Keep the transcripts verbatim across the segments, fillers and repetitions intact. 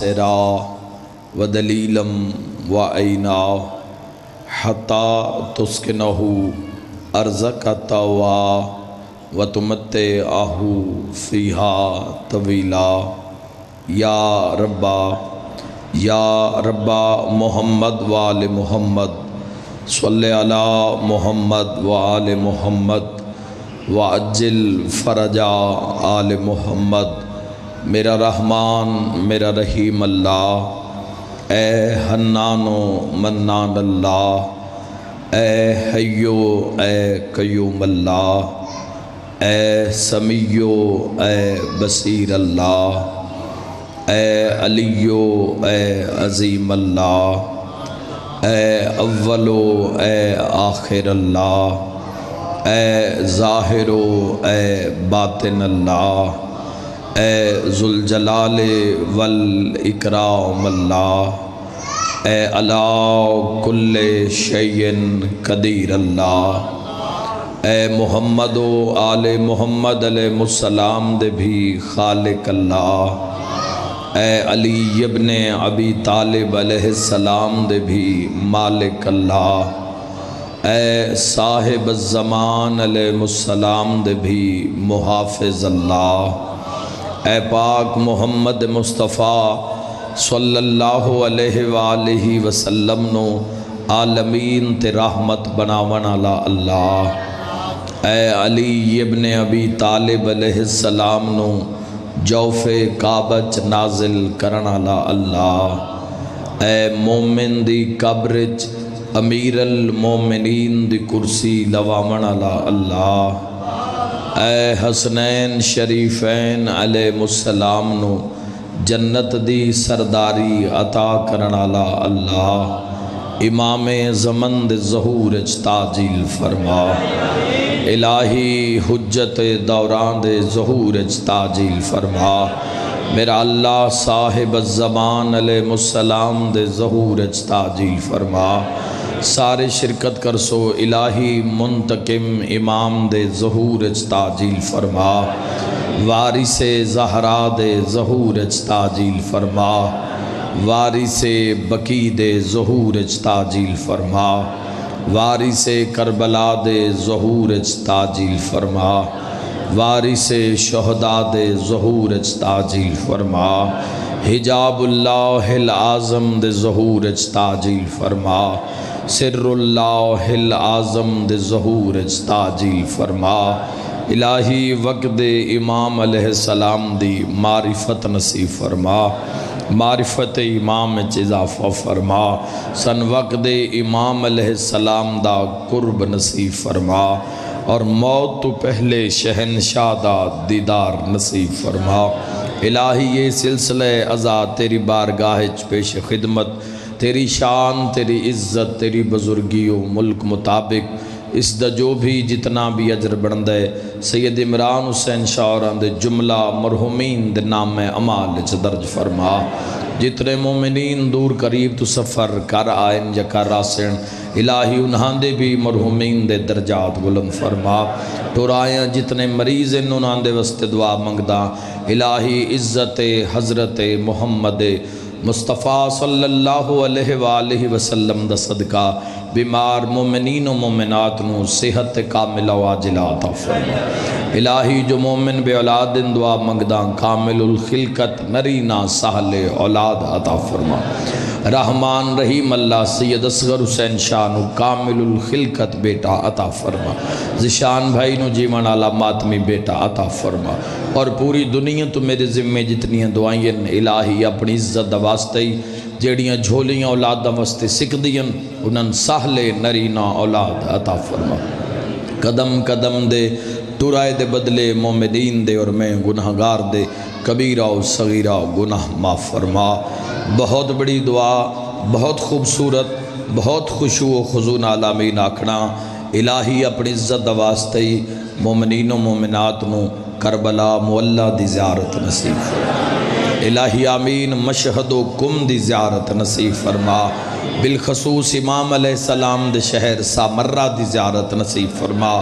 ناصرا ودلیلا وعینا حتی تسکنہ ارضک طوعا وتمتعہ فیہا طویلا۔ یا ربا یا ربا محمد وآل محمد صلی علی محمد وآل محمد وعجل فرجا آل محمد۔ میرا رحمان میرا رحیم اللہ، اے حنان و منان اللہ، اے حیو اے قیوم اللہ، اے سمیع اے بصیر اللہ، اے علیو اے عظیم اللہ، اے اولو اے آخر اللہ، اے ظاہر اے باطن اللہ، اے ذوالجلال والاکرام اللہ، اے علی کل شیء قدیر اللہ۔ اے محمد و آل محمد علیہ السلام دے بھی خالق اللہ، اے علی ابن ابی طالب علیہ السلام دے بھی مالک اللہ، اے صاحب الزمان علیہ السلام دے بھی محافظ اللہ۔ اے پاک محمد مصطفیٰ صلی اللہ علیہ وآلہ وسلم نو عالمین تے رحمت بناون والا اللہ، اے علی ابن ابی طالب علیہ السلام نو جوف کعبہ نازل کرن والا اللہ، اے مومن دی قبرچ امیر المومنین دی کرسی لواون والا اللہ، اے حسنین شریفین علیہ السلام نو جنت دی سرداری عطا کرن والا اللہ، امام زمن دے ظہور اچ تعجیل فرما، الہی حجت دوران دے ظہور اچ تعجیل فرما، میرا اللہ صاحب الزمان علیہ السلام دے ظہور اچ تعجیل فرما، سارے شرکت کرسو الہی منتقم امام دے ظہور اچ تعجیل فرما، وارث زہرا دے ظہور اچ تعجیل فرما، وارث بقی دے ظہور اچ تعجیل فرما، وارث کربلا دے ظہور اچ تعجیل فرما، وارث شہداء دے ظہور اچ تعجیل فرما، حجاب اللہ العظم دے ظہور اچ تعجیل فرما، سر اللہ العظم دے ظہور اچ تعجیل فرما، الہی وقت امام علیہ السلام دی معرفت نصیب فرما، معرفت امام اچ اضافہ فرما، سن وقت امام علیہ السلام دا قرب نصیب فرما، اور موت تو پہلے شہنشاہ دا دیدار نصیب فرما۔ الہی یہ سلسلہ عزا تیری بارگاہ اچ پیش خدمت، تیری شان تیری عزت تیری بزرگی و ملک مطابق اس دا جو بھی جتنا بھی اجر بڑھندے سید عمران حسین شاہران دے جملہ مرحومین دے نام اعمال اچ درج فرما، جتنے مومنین دور قریب تو سفر کر آئین یا کر راسن الہی انہاں دے بھی مرحومین دے درجات بلند فرما، ٹورائیں جتنے مریض ہیں انہاں دے وسط دعا منگدا، الہی عزت حضرت محمد مصطفیٰ صلی اللہ علیہ وآلہ وسلم دا صدقہ بیمار مومنین و مومنات نو صحت کامل و عاجلہ عطا فرما، الہی جو مومن بے اولاد دعا منگداں کامل الخلقت نرینا سہل اولاد عطا فرما، رحمان رحیم اللہ سید اصغر حسین شاہ نو کامل الخلقت بیٹا عطا فرما، ذیشان بھائی نو جیون علا ماتمی بیٹا عطا فرما، اور پوری دنیا تو میرے ذمہ جتنی دعائیں الہی اپنی عزت دواستے جیڑیاں جھولیاں اولاد دواستے سکھ دیں انہاں سہل نرینا اولاد عطا فرما، قدم قدم دے ٹرائے دے بدلے مومنین دے اور میں گناہگار دے کبیرہ و صغیرہ گناہ معاف فرما۔ بہت بڑی دعا، بہت خوبصورت، بہت خشوع و خضوع نال آمین آکھنا، الہی اپنی عزت دواستے مومنین و مومنات نو کربلا معلّہ دی زیارت نصیب فرما، الہی آمین مشہد و کم دی زیارت نصیب فرما، بالخصوص امام علیہ السلام دے شہر سامرہ دی زیارت نصیب فرما،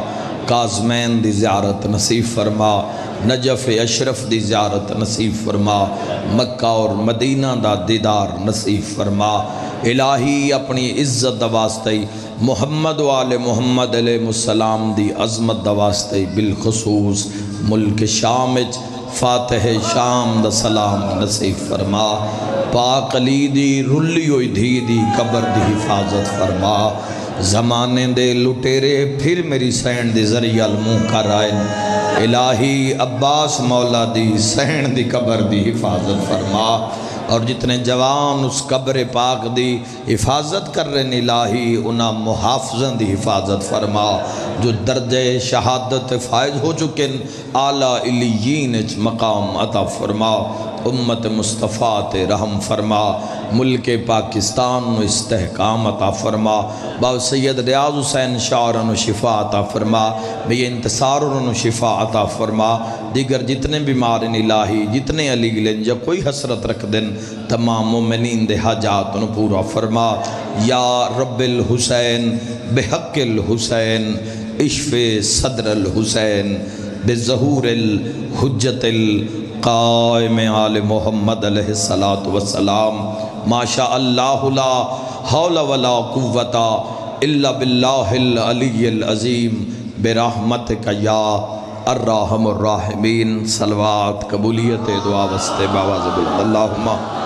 کاظمین دی زیارت نصیب فرما، نجف اشرف دی زیارت نصیب فرما، مکہ اور مدینہ دا دیدار نصیب فرما۔ الہی اپنی عزت دا واسطے محمد و آل محمد علیہ السلام دی عظمت دا واسطے بالخصوص ملک شام وچ فاتح شام دا سلام نصیب فرما۔ پاک علی دی رلی ہوئی دھی دی قبر دی حفاظت فرما۔ زمانے دے لٹیرے پھر میری سین دی ذریعہ الموں کر آئے، الہی عباس مولا دی سین دی قبر دی حفاظت فرما، اور جتنے جوان اس قبر پاک دی حفاظت کر رہے ہیں الہی انہاں محافظاں دی حفاظت فرما، جو درجہ شہادت فائز ہو چکے اعلیٰ علیین اچ مقام عطا فرما، امت مصطفیٰ تے رحم فرما، ملک پاکستان نو استحکام عطا فرما، باو سید ریاض حسین شاعر نو شفا عطا فرما، بے انتصار نو شفا عطا فرما، دیگر جتنے بیمار الہی جتنے علی گلن جب کوئی حسرت رکھ دن تمام مومنین دے حاجات نو پورا فرما۔ یا رب الحسین بحق الحسین اشف صدر الحسین بظہور الحجت القائم آل محمد علیہ السلام۔ ما شاء اللہ لا حول ولا قوت الا باللہ العلی العظیم برحمتک یا الرحم الراحمین۔ صلوات قبولیت دعا واسطے باواز بلند اللہم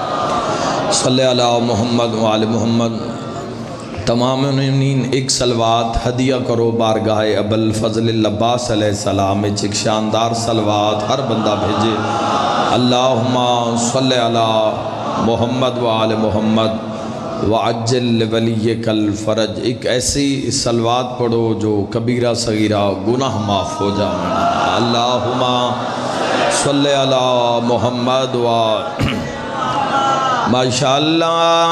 صلی علی محمد و آل محمد۔ تمام مومنین ایک صلوات ہدیہ کرو بارگاہ ابوالفضل العباس علیہ السلام، ایک شاندار صلوات ہر بندہ بھیجے۔ اللہم صلی علی محمد و آل محمد وعجل ولیک الفرج۔ ایک ایسی صلوات پڑھو جو کبیرہ صغیرہ گناہ معاف ہو جائیں۔ اللہم صلی علی محمد و ماشاءاللہ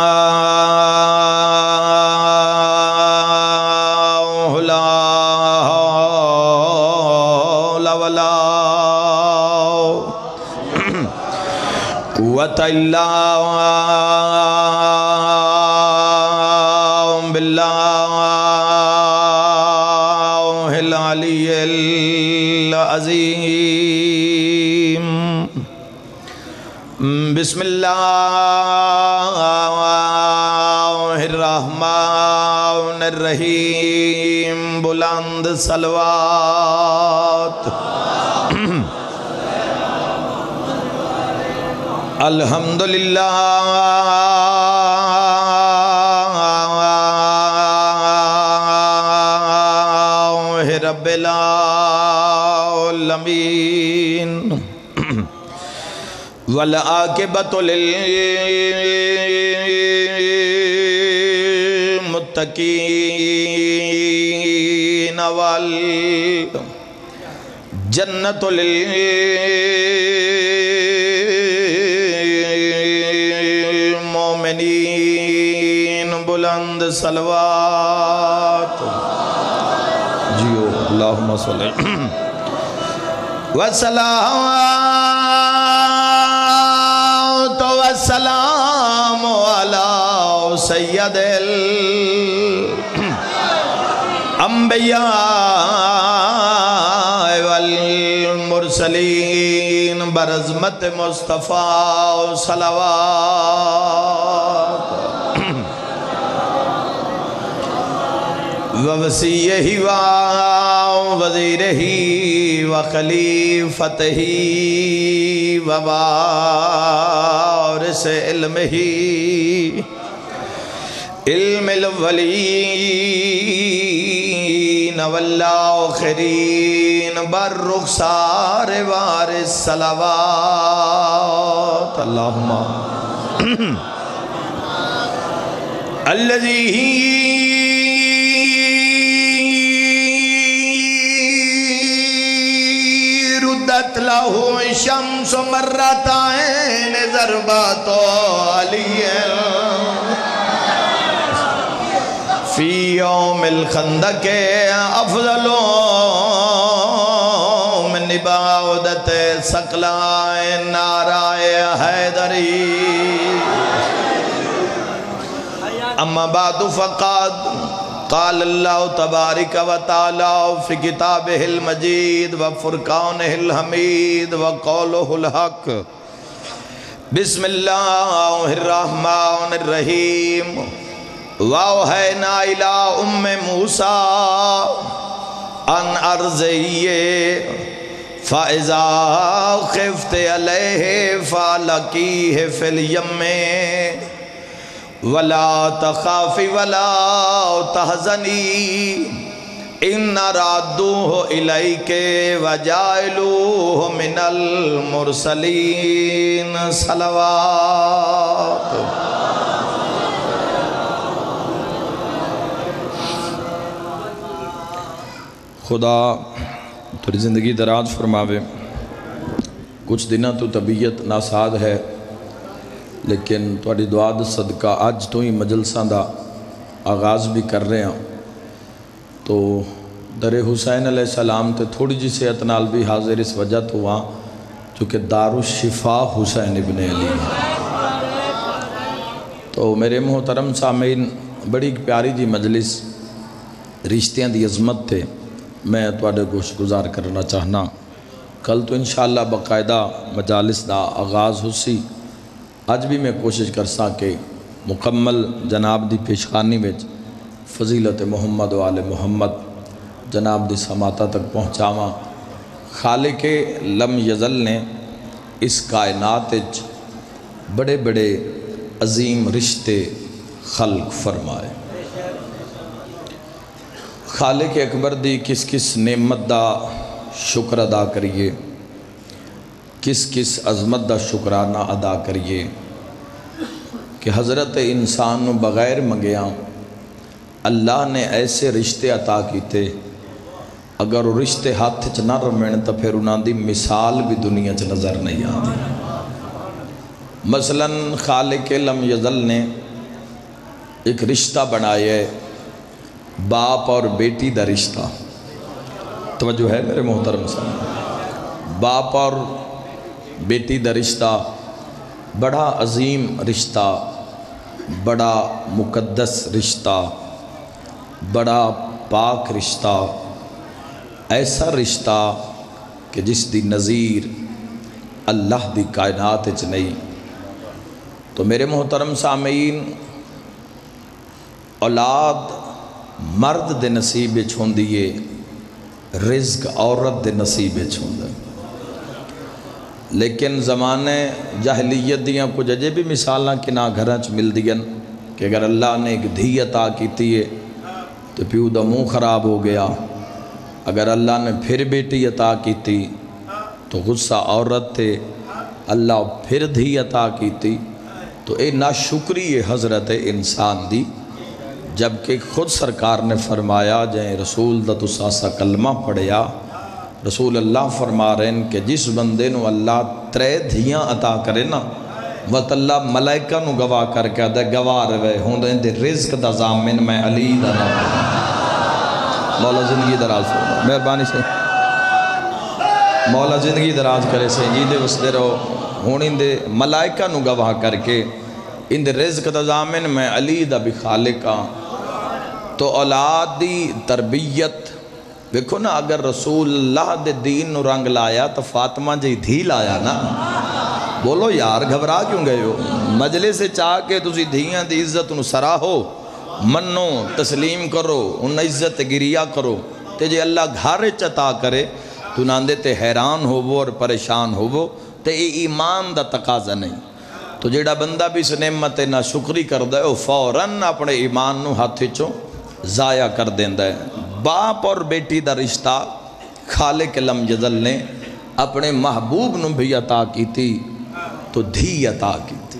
لا حول ولا قوت الا باللہ العلی العظیم۔ بسم اللہ الرحمن الرحیم۔ بلند صلوات۔ الحمدللہ رب العالمین والعاقبۃ للمتقین والجنۃ للمؤمنین۔ بلند صلوات۔ جیو اللہم صلی وسلام تو والسلام علی سید الانبیاء والمرسلین برحمت مصطفیٰ صلوات۔ ووصیہ و وزیرہ و خلیفتہ و وارث علمہ علم الاولین والآخرین بالرخسار وارث صلوات۔ اللہم الذی ردت لہو شمس مرتین ضربات علی فی یوم الخندق افضل من عبادت ثقلین نعرائے حیدری۔ اما بعد فقد قال اللہ تبارک و تعالی فی کتابہ المجید و فرقانہ الحمید و قولہ الحق بسم اللہ الرحمن الرحیم وَأَوْحَيْنَا إِلَىٰ أُمِّ مُوسَىٰ أَنْ أَرْضِعِهِ فَإِذَا خِفْتِ عَلَيْهِ فَأَلْقِيهِ فِي الْيَمِّ وَلَا تَخَافِي وَلَا تَحْزَنِي إِنَّ رَادُّوهُ إِلَيْكِ وَجَاعِلُوهُ مِنَ الْمُرْسَلِينَ صلوات خدا تھوڑی زندگی دراز فرماوے. کچھ دنوں تو طبیعت ناساز ہے لیکن تھوڑی دعا دا صدقہ اج تو ہی مجلساں دا آغاز بھی کر رہے ہیں تو در حسین علیہ السلام تے تھوڑی جی صحت نال بھی حاضر اس وجہ تو ہاں چونکہ دار الشفا حسین ابن علی ہے. تو میرے محترم سامعین بڑی پیاری جی مجلس رشتیاں دی عظمت تھے میں تواڈے گوش گزار کرنا چاہنا. کل تو انشاءاللہ باقاعدہ مجالس دا آغاز ہو سی. اج بھی میں کوشش کرساں کہ مکمل جناب دی پیشخانی وچ فضیلت محمد و آل محمد جناب دی سماعتہ تک پہنچاواں. خالق لم یزل نے اس کائنات وچ بڑے بڑے عظیم رشتے خلق فرمائے. خالق اکبر دی کس کس نعمت دا شکر ادا کریے, کس کس عظمت دا شکرانہ ادا کریے کہ حضرت انسان نو بغیر منگیاں اللہ نے ایسے رشتے عطا کیتے اگر وہ رشتے ہاتھ چ نہ رمین تو پھر انہاں دی مثال بھی دنیا چ نظر نہیں آتی. مثلا خالق لم یزل نے ایک رشتہ بنایا ہے باپ اور بیٹی دا رشتہ. توجہ ہے میرے محترم صاحب, باپ اور بیٹی دا رشتہ بڑا عظیم رشتہ, بڑا مقدس رشتہ, بڑا پاک رشتہ, ایسا رشتہ کہ جس دی نظیر اللہ دی کائنات وچ نہیں. تو میرے محترم سامعین اولاد مرد دے نصیب وچ ہوندی ہے, رزق عورت دے نصیب وچ ہوندا ہے. لیکن زمانے جاہلیت دیاں کچھ اجے بھی مثالاں کنا گھراں چ ملدیاں کہ اگر اللہ نے ایک دھی عطا کیتی ہے تو پیو دا منہ خراب ہو گیا, اگر اللہ نے پھر بیٹی عطا کیتی تو غصہ عورت تے, اللہ پھر دھی عطا کیتی تو اے ناشکری ہے حضرت انسان دی. جبکہ خود سرکار نے فرمایا جائیں رسول دا تو ساسا کلمہ پڑھیا, رسول اللہ فرما رہے ہیں کہ جس بندے نو اللہ ترے دھیاں عطا کرے نا وقت اللہ ملائکہ نو گواہ کر کے دے گواہ روے ہوں دے رزق دا ضامن میں علی دا نام. مولا زندگی دراز فرما مہربانی سے, مولا زندگی دراز کرے سے جی دے وسدے رہو ہوں دے ملائکہ نو گواہ کر کے ان دے رزق دا ضامن میں علی دا بھی خالقہ. تو اولاد دی تربیت دیکھو نا, اگر رسول اللہ دے دین نو رنگ لایا تو فاطمہ جی دھی لایا نا. بولو یار گھبرا کیوں گئے ہو؟ مجلس سے چاہ کے تسی دھیاں دی عزت نو سراہو, منو, تسلیم کرو, ان عزت گریا کرو. تے جے اللہ گھر عطا کرے تو ناندے تے حیران ہوو اور پریشان ہوو تے ای ایمان دا تقاضا نہیں. تو جیڑا بندہ بھی اس نعمت نہ شکری کر دے وہ فوراً اپنے ایمان نو ہاتھ چوں ضائع کر دیندہ ہے. باپ اور بیٹی دا رشتہ خالق لم یزل نے اپنے محبوب نو بھی عطا کی تھی تو دھی عطا کی تھی,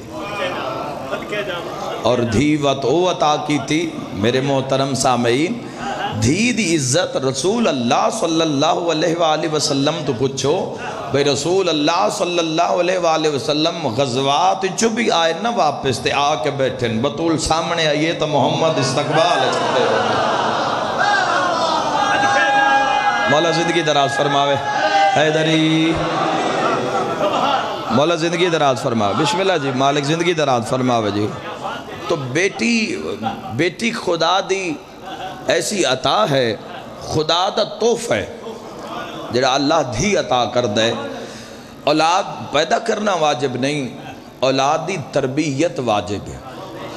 اور دھی وط او عطا کی تھی. میرے محترم سامعین دھی دی عزت رسول اللہ صلی اللہ علیہ وآلہ وسلم تو پوچھو بھئی رسول اللہ صلی اللہ علیہ وآلہ وسلم غزوات جو بھی آئے نہ واپس تے آ کے بیٹھیں بطول سامنے آئیے تو محمد استقبال چھتے ہو. مولا زندگی دراز فرماوے حیدری, مولا زندگی دراز فرماوے. بسم اللہ جی, مالک زندگی دراز فرماوے جی. تو بیٹی بیٹی خدا دی ایسی عطا ہے خدا دا تحفہ ہے جڑا اللہ دھی عطا کر دے. اولاد پیدا کرنا واجب نہیں، اولاد دی تربیت واجب ہے.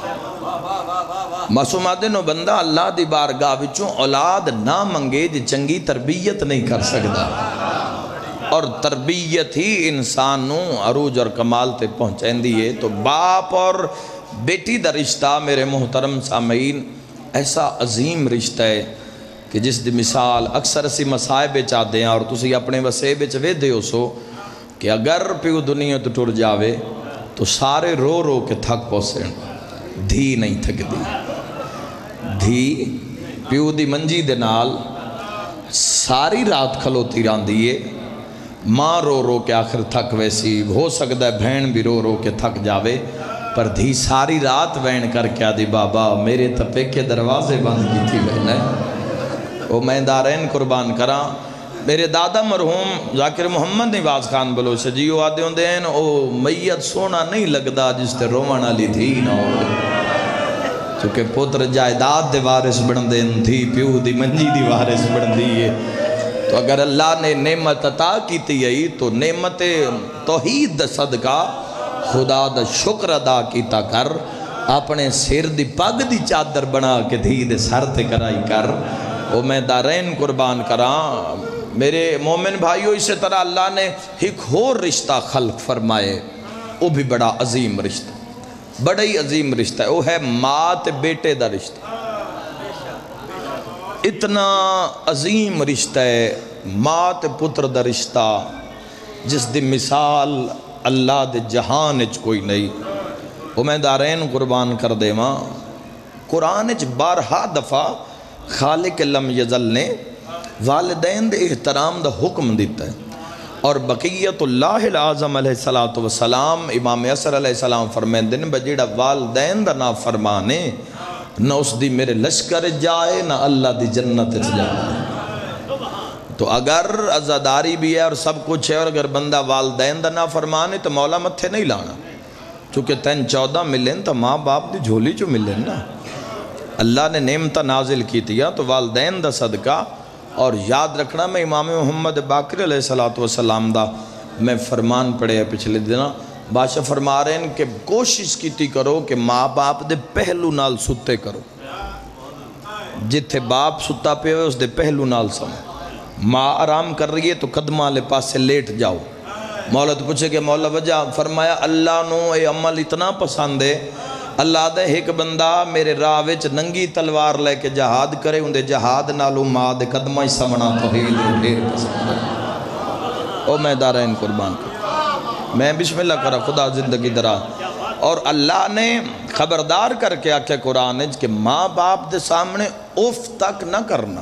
معصوم آدھے نو بندہ اللہ دی بارگاہ وچوں اولاد نہ منگے جی چنگی تربیت نہیں کر سکتا، اور تربیت ہی انسان نو عروج اور کمال تے پہنچیں دیئے. تو باپ اور بیٹی دا رشتہ میرے محترم سامعین ایسا عظیم رشتہ ہے کہ جس دی مثال اکثر اسی مسائب چاہتے ہیں، اور تسی اپنے وسیب چوے دے ہو سو کہ اگر پیو دنیا تو ٹر جاوے تو سارے رو رو کے تھک پوسیں، دھی نہیں تھک دی. دھی پیو دی منجی دے نال ساری رات کھلوتی ران دیئے، ماں رو رو کے آخر تھک ویسی، ہو سکتا ہے بہن بھی رو رو کے تھک جاوے، پر دھی ساری رات وین کر کے آدھی بابا میرے تپے کے دروازے بند کی تھی بہن ہے. وہ میں دارین قربان کراں. میرے دادا مرحوم ذاکر محمد نواز خان بلوچ جی وہ آدھے ہوندے ہیں او میت سونا نہیں لگدا جس تے رومن والی دھی نہ ہو، چونکہ پتر جائیداد دے وارث بن دین، دھی پیو دی منجی دی وارث بن دیئے. تو اگر اللہ نے نعمت عطا کیتی ہے تو نعمت توحید دا صدقہ خدا دا شکر ادا کیتا کر، اپنے سر دی پگ دی چادر بنا کے دھی دے سر تے کرائی کر. وہ میں دارین قربان کراں. میرے مومن بھائیو اسی طرح اللہ نے ایک اور رشتہ خلق فرمائے، وہ بھی بڑا عظیم رشتہ، بڑا ہی عظیم رشتہ ہے. وہ ہے ماں تے بیٹے دا رشتہ. اتنا عظیم رشتہ ہے ماں تے پتر دا رشتہ جس دی مثال اللہ دے جہان اچ کوئی نہیں. وہ میں دارین قربان کر دے ماں. قرآن اچ بارہا دفعہ خالق لم یزل نے والدین دے احترام دا حکم دیتا ہے، اور بقیت اللہ العظم علیہ السلام امام عصر علیہ السلام فرمین دن بجیڑا والدین دا نا فرمانے نہ اس دی میرے لشکر جائے نہ اللہ دی جنت جائے. تو اگر عزاداری بھی ہے اور سب کچھ ہے، اور اگر بندہ والدین دا نا فرمانے تو مولا متھے نہیں لانا، چونکہ تین چودہ ملین تو ماں باپ دی جھولی چو ملین نا. اللہ نے نعمتہ نازل کی تیا تو والدین دا صدقہ. اور یاد رکھنا میں امام محمد باقر علیہ السلام دا میں فرمان پڑھے پچھلے دنوں، بادشاہ فرما رہے ہیں کہ کوشش کیتی کرو کہ ماں باپ دے پہلو نال ستے کرو. جتھے باپ ستا پہ ہوئے اس دے پہلو نال سمو. ماں آرام کر رہی ہے تو قدمہ لے پاس سے لیٹ جاؤ. مولا تو پوچھے کہ مولا وجہ، فرمایا اللہ نو اے عمل اتنا پسند ہے، اللہ دے ایک بندہ میرے راہ وچ ننگی تلوار لے کے جہاد کرے، اندے جہاد نالو ماں دے قدمہ ہی سمنا توحید ڈھیر پسند ہے. او میں دارین قربان کر میں بسم اللہ کرا خدا زندگی درا. اور اللہ نے خبردار کر کے آکھے قرآن کہ ماں باپ دے سامنے اف تک نہ کرنا.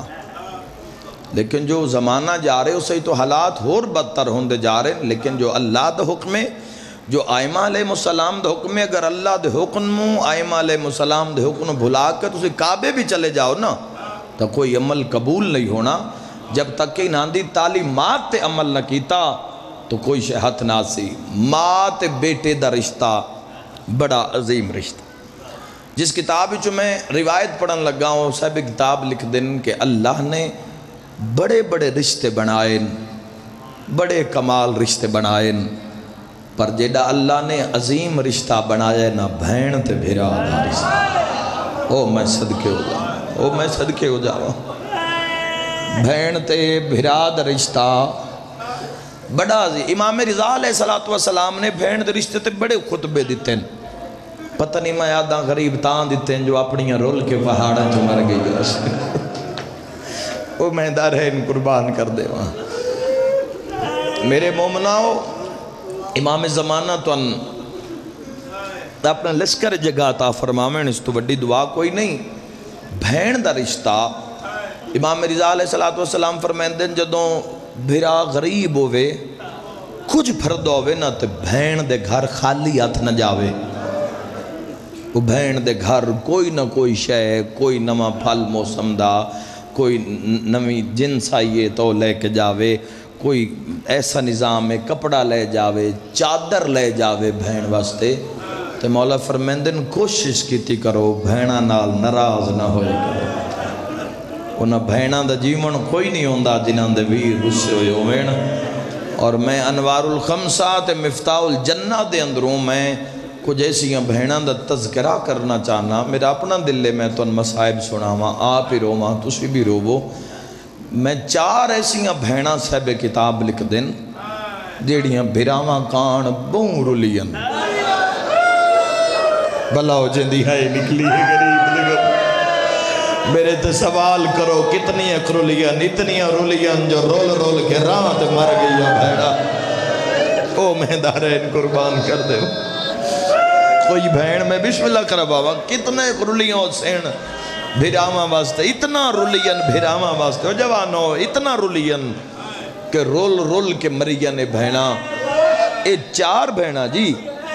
لیکن جو زمانہ جا رہے اسے تو حالات اور بدتر ہوندے جا رہے ہیں. لیکن جو اللہ دے حکم ہے، جو آئمہ علیہ السلام دے حکم ہے، اگر اللہ دے حکم آئمہ علیہ السلام دے حکم بھلا کر تو اسے کعبے بھی چلے جاؤ نا تو کوئی عمل قبول نہیں ہونا. جب تک کہ انہاں دی تعلیمات تے عمل نہ کیتا تو کوئی شہت نہ سی. ماں تے بیٹے دا رشتہ بڑا عظیم رشتہ. جس کتاب جو میں روایت پڑھن لگا ہوں صاحب کتاب لکھ دن کہ اللہ نے بڑے بڑے رشتے بنائیں، بڑے کمال رشتے بنائیں، پر جیڑا اللہ نے عظیم رشتہ بنایا نہ بہن تے بھیرا دا رشتہ. او میں صدقے ہو جاؤں، او میں صدقے ہو جاؤں. بہن تے بھیرا دا رشتہ بڑا عظیم. امام رضا علیہ السلام نے بہن دے رشتے تے بڑے خطبے دیتے ہیں. پتہ نہیں میں یاداں غریب تاں دیتے ہیں جو اپنیاں رول کے پہاڑاں جو مر گئی جو وہ میں دارین قربان کر دے. وہاں میرے مومناؤ امام زمانہ تو ان اپنا لشکر جگہ تا فرماویں اس تو بڑی دعا کوئی نہیں. بہن دا رشتہ امام رضا علیہ السلام فرمائیں دن جدوں بھرا غریب ہوئے کچھ پھردہ ہوئے نا تو بہن دے گھر خالی ہاتھ نہ جاوے. وہ بہن دے گھر کوئی نہ کوئی شے، کوئی نواں پھل موسم دا، کوئی نوی جنس آئیے تو لے کے جاوے، کوئی ایسا نظام ہے کپڑا لے جاوے، چادر لے جاوے بہن واسطے. تو مولا فرمیندن کوشش کیتی کرو بہنہ نال ناراض نہ ہوئے کرو. انہاں بھیناں دا جیون کوئی نہیں ہوندا جنہاں دے ویر رسے ہوئے ہوئے. اور میں انوار الخمسہ تے مفتاح الجنہ دے اندروں میں کچھ ایسیاں بھیناں دا تذکرہ کرنا چاہنا. میرا اپنا دل لے میں تو ان مسائب سناواں آپ ہی روواں تسی بھی روو. میں چار ایسیاں بھیناں صاحب کتاب لکھ دیں جیڑیاں بھراواں کان بہوں رولین بھلا ہو جندی ہے نکلی ہے غریب لگا. میرے تے سوال کرو کتنی رولین اتنی رولین جو رول رول کے راہ تے مر گئی بھیڑا. او میں دارین قربان کر دے کوئی بھین میں بسم اللہ کر بابا کتنے رولیاں سین بھراواں واسطے اتنا رولین بھراواں واسطے. جوانو اتنا رولین کہ رول رول کے مریا نے بھینا. اے چار بھینا جی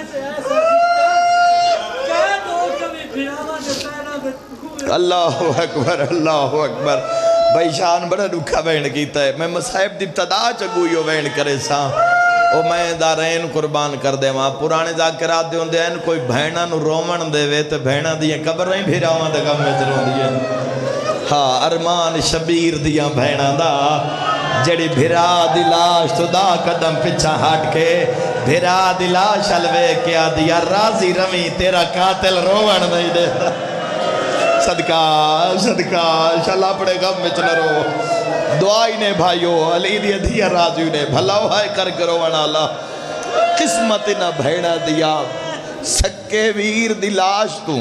اللہ اکبر اللہ اکبر. بھائی شان بڑا دکھا بہن کیتا ہے. میں مصائب دی ابتدا چگوئیو بہن کرے ساں او میں دارین قربان کر دے وہاں پرانے ذاکرات دے ہوں دے ہیں کوئی بھینہ نو رومن دے وے تے بھینہ دیاں قبر نہیں بھیراواں دے کم میں چلوں دیاں. ہاں ارمان شبیر دیاں بھینہ دا جڑی بھرا دی لاش تو دا قدم پچھا ہٹ کے بھرا دی لاش الوے کیا دیا راضی رمی تیرا قاتل رومن نہیں دے. صدقہ صدقہ شاللہ پڑے غم میں چنہ رو. دعائی نے بھائیو علی دی دیا راضی نے بھلاو ہائے کر کرو ونالا. قسمت نہ بھیڑا دیا سکے ویر دی لاش تو.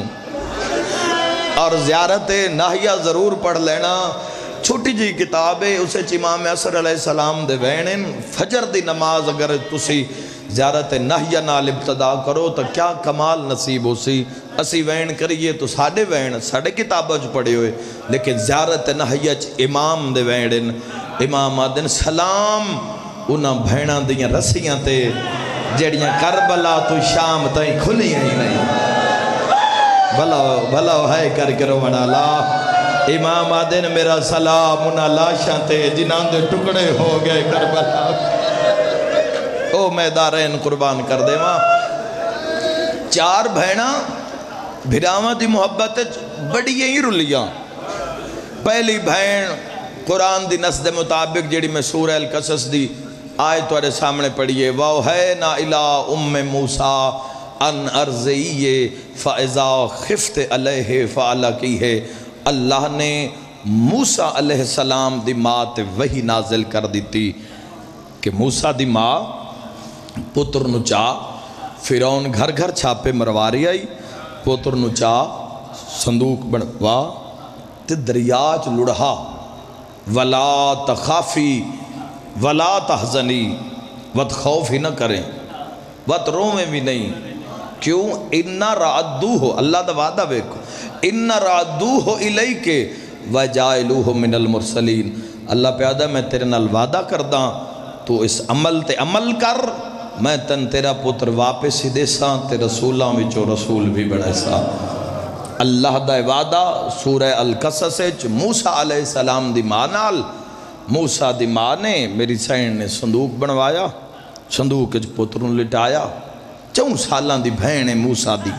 اور زیارت ناہیہ ضرور پڑھ لینا. چھوٹی جی کتاب ہے اسے امام عصر علیہ السلام دے وینن. فجر دی نماز اگر تسی زیارت ناہیہ نال ابتدا کرو تو کیا کمال نصیب ہو سی. اسی وین کریے تو ساڑھے وین ساڑھے کتابہ جو پڑھے ہوئے لیکن زیارت ناہیہ امام دے وینن امام آدن سلام انہاں بھیناں دیاں رسیاں تے جڑیاں کربلا تو شام تائیں کھلی ہی نہیں. بھلا بھلا ہے کر کرو منالا. امام آدن میرا سلام انہاں لاشاں تے جنہاں دے ٹکڑے ہو گئے کربلا. او میں دارین قربان کر دے ماں. چار بھینا بھراواں دی محبت بڑی ہی رولیاں. پہلی بھین قرآن دی نصد مطابق جڑی میں سورہ القصص دی آئے توارے سامنے پڑھئے وَوْحَيْنَا إِلَىٰ أُمِّ مُوسَىٰ أَنْ أَرْضِعِيَّ فَإِذَا خِفْتَ عَلَيْهِ فَعَلَقِيهِ. اللہ نے موسیٰ علیہ السلام دی ماں تے وہی نازل کر دیتی کہ موسیٰ دی ماں پتر نو چاہ فیرون گھر گھر چھاپے مرواری آئی پتر نو چاہ صندوق بنوا تے دریاچ لڑہا ولا تخافی ولا تحزنی وت خوف ہی نہ کریں وت رومیں بھی نہیں. کیوں اِنَّا رَعَدُّوهُ اللہ دا وعدہ بیکو اِنَّا رَعَدُّوهُ إِلَيْكَ وَجَائِلُوهُ مِنَ الْمُرْسَلِينَ. اللہ پیادہ میں تیرے نال وعدہ کرداں تو اس عمل تے عمل کر میں تن تیرا پتر واپس ہی دے ساں تے رسولاں وچوں رسول بھی بڑھے ساں. اللہ دا وعدہ سورہ القصص موسیٰ علیہ السلام دی ماں نال. موسیٰ دی ماں نے میری سین نے صندوق بنوایا صندوق اچ پتر نوں لٹایا. چون سالاں دی بھین موسیٰ دی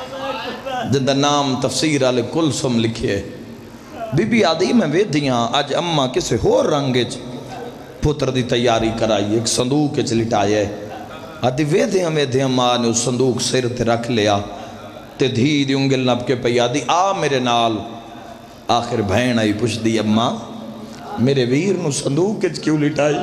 جن دا نام تفسیر علی کلثم لکھے. بی بی آدھی میں ویدیاں آج اممہ کسے ہور رنگج پتر دی تیاری کرائی ایک صندوق اچ لٹائے. آدھی ویدیاں ویدیاں ماں نے اس صندوق سر تے رکھ لیا تے دھی دی انگل نب کے پئی آدھی آ میرے نال. آخر بھین آئی پوچھ دی اممہ میرے ویر نو صندوق اچ کیوں لٹائی.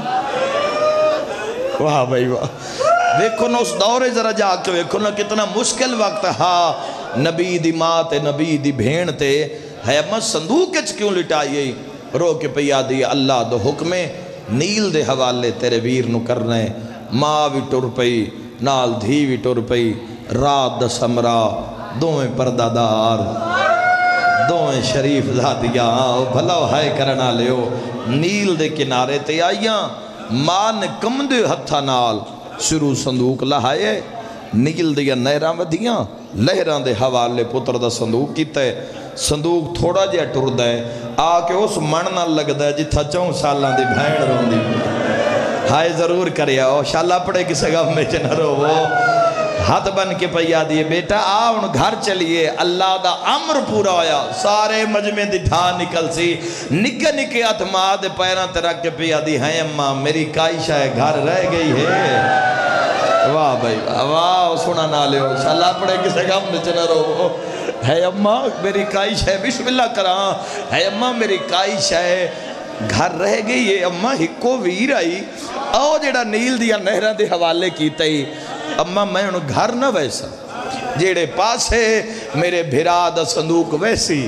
واہ بھائی واہ. ویکھو نا اس دورے ذرا جا کے ویکھو نا کتنا مشکل وقت ہاں نبی دی ماں تے نبی دی بھین تے ہے اممہ صندوق اچ کیوں لٹائی. رو کے پئی آدھی اللہ دو حکمے نیل دے حوالے تیرے ویر نو کرنے. ماں بھی ٹر پئی نال دھی بھی ٹر پئی رات دا سمرا دوئیں پردہ دار دوئیں شریف زادیاں بھلا ہائے کرنا لیو نیل دے کنارے تے آئیاں. ماں نے کمدے ہتھا نال شروع صندوق لہائے نیل دیا نہراں ودیاں لہراں دے حوالے پتر دا صندوق کیتا ہے. صندوق تھوڑا جہا ٹر دے آ کے اس من نہ لگ دے جتھا چون سالاں دی بھین روندی. ہائے ضرور کریا او شاللہ پڑے کسے غم میں چنہ رو ہاتھ بن کے پیا دیے بیٹا آؤن گھر چلیے اللہ دا امر پورا ہویا سارے مجمع دی ڈھا نکل سی نکے نکے ہاتھ ماں دے پیران تے رکھ کے پیا دی ہیں اماں میری کائشہ ہے گھر رہ گئی ہے واہ بھائی واہ سنا نہ لے ہو شاءاللہ پڑے کسے غم میں چنہ رو ہے اماں میری کائشہ ہے بسم اللہ کران ہے اماں میری کائشہ ہے گھر رہ گئی ہے اماں ہکو ویر آئی او جیڑا نیل دیا نہرہ دے حوالے کی تئی اماں میں انہوں گھر نہ ویسا جیڑے پاس ہے میرے بھرا دا صندوق ویسی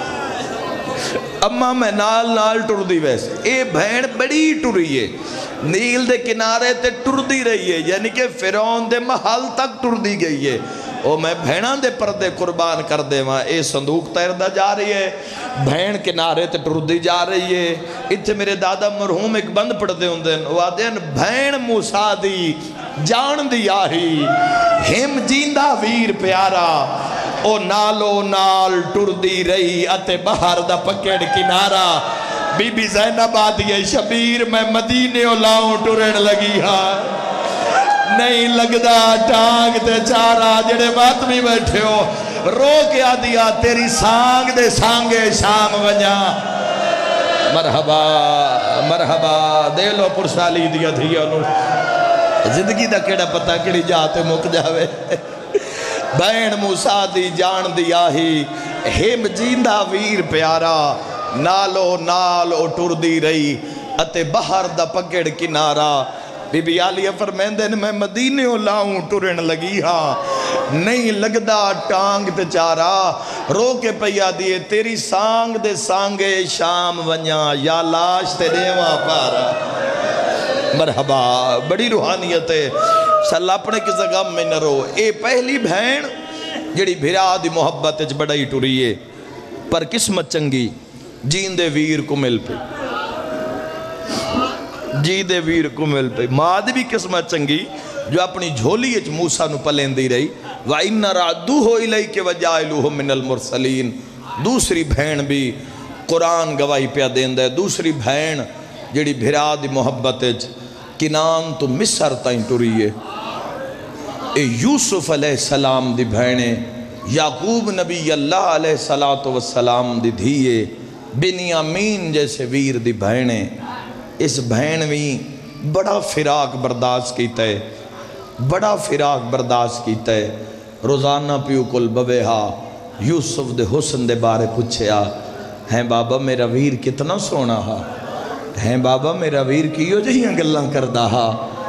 اماں میں نال نال ٹر دی ویسے اے بھین بڑی ٹری ہے نیل دے کنارے تے ٹر دی رہی ہے یعنی کہ فیرون دے محل تک ٹر دی گئی ہے او میں بھیناں دے پردے قربان کر دے وہاں اے صندوق تیردہ جا رہی ہے بھین کنارے تے ٹر دی جا رہی ہے اتھے میرے دادا مرحوم ایک بند پڑھ دے ہوں دیں وہ آدھے ہیں بھین موسیٰ دی جان دی آہی ہم جیندہ ویر پیارا او نالو نال ٹر دی رہی اتے بہار دا پکڑ کنارا بی بی زینب آدھی شبیر میں مدینے لاؤں ٹرن لگی ہاں نہیں لگدا ٹانگ تے چارا جڑے بات بھی بیٹھے ہو رو کے آدھیا تیری سانگ دے سانگے شام ونجا مرحبا مرحبا دے لو پرسالی دیا دھیا نو زندگی دا کیڑا پتہ کیڑی جاتے مک جاوے بین موسیٰ دی جان دی آہی ہم جیندہ ویر پیارا نالو نال اٹھر دی رہی اتے بہر دا پکڑ کنارا بی بی آلیہ فرمیندے میں مدینے لاؤں ٹرن لگی ہاں نہیں لگدا ٹانگ تے چارا رو کے پیا دیے تیری سانگ دے سانگے شام ونیا یا لاش تے دیواں پارا مرحبا بڑی روحانیت ہے سال اپنے کس غم میں نہ رو اے پہلی بہن جڑی بھرا دی محبت اچ بڑائی ٹوریے پر قسمت چنگی جین دے ویر کو مل پہ جی دے ویر کو مل پہ ماں دی بھی قسمت چنگی جو اپنی جھولی اچ موسیٰ نو پلین دی رہی وَإِنَّ رَعْدُوهُ إِلَيْكَ وَجَائِلُوهُ مِنَ الْمُرْسَلِينَ دوسری بہن بھی قرآن گواہی پہ دین دے دوسری بہن جڑی بھرا دی محبت اچ کنان تو مصر تائیں ٹوریے اے یوسف علیہ السلام دی بہنیں یعقوب نبی اللہ علیہ السلام دی دھیے بنیامین جیسے ویر دی بہنیں اس بہنویں بڑا فراق برداشت کیتا ہے بڑا فراق برداشت کیتا ہے روزانہ پیو کل بویہا یوسف دے حسن دے بارے پوچھیا ہیں بابا میرا ویر کتنا سونا ہا ہیں بابا میرا ویر کیوں جہیاں گلہ کردہ ہا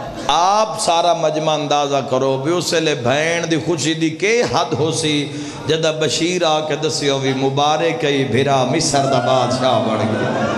آپ سارا مجمع اندازہ کرو بھی اسے لے بھین دی خوشی دی کے حد ہو سی جدہ بشیر آکے دسیو بھی مبارک ہی بھرا مصر دا بادشاہ بڑھ گیا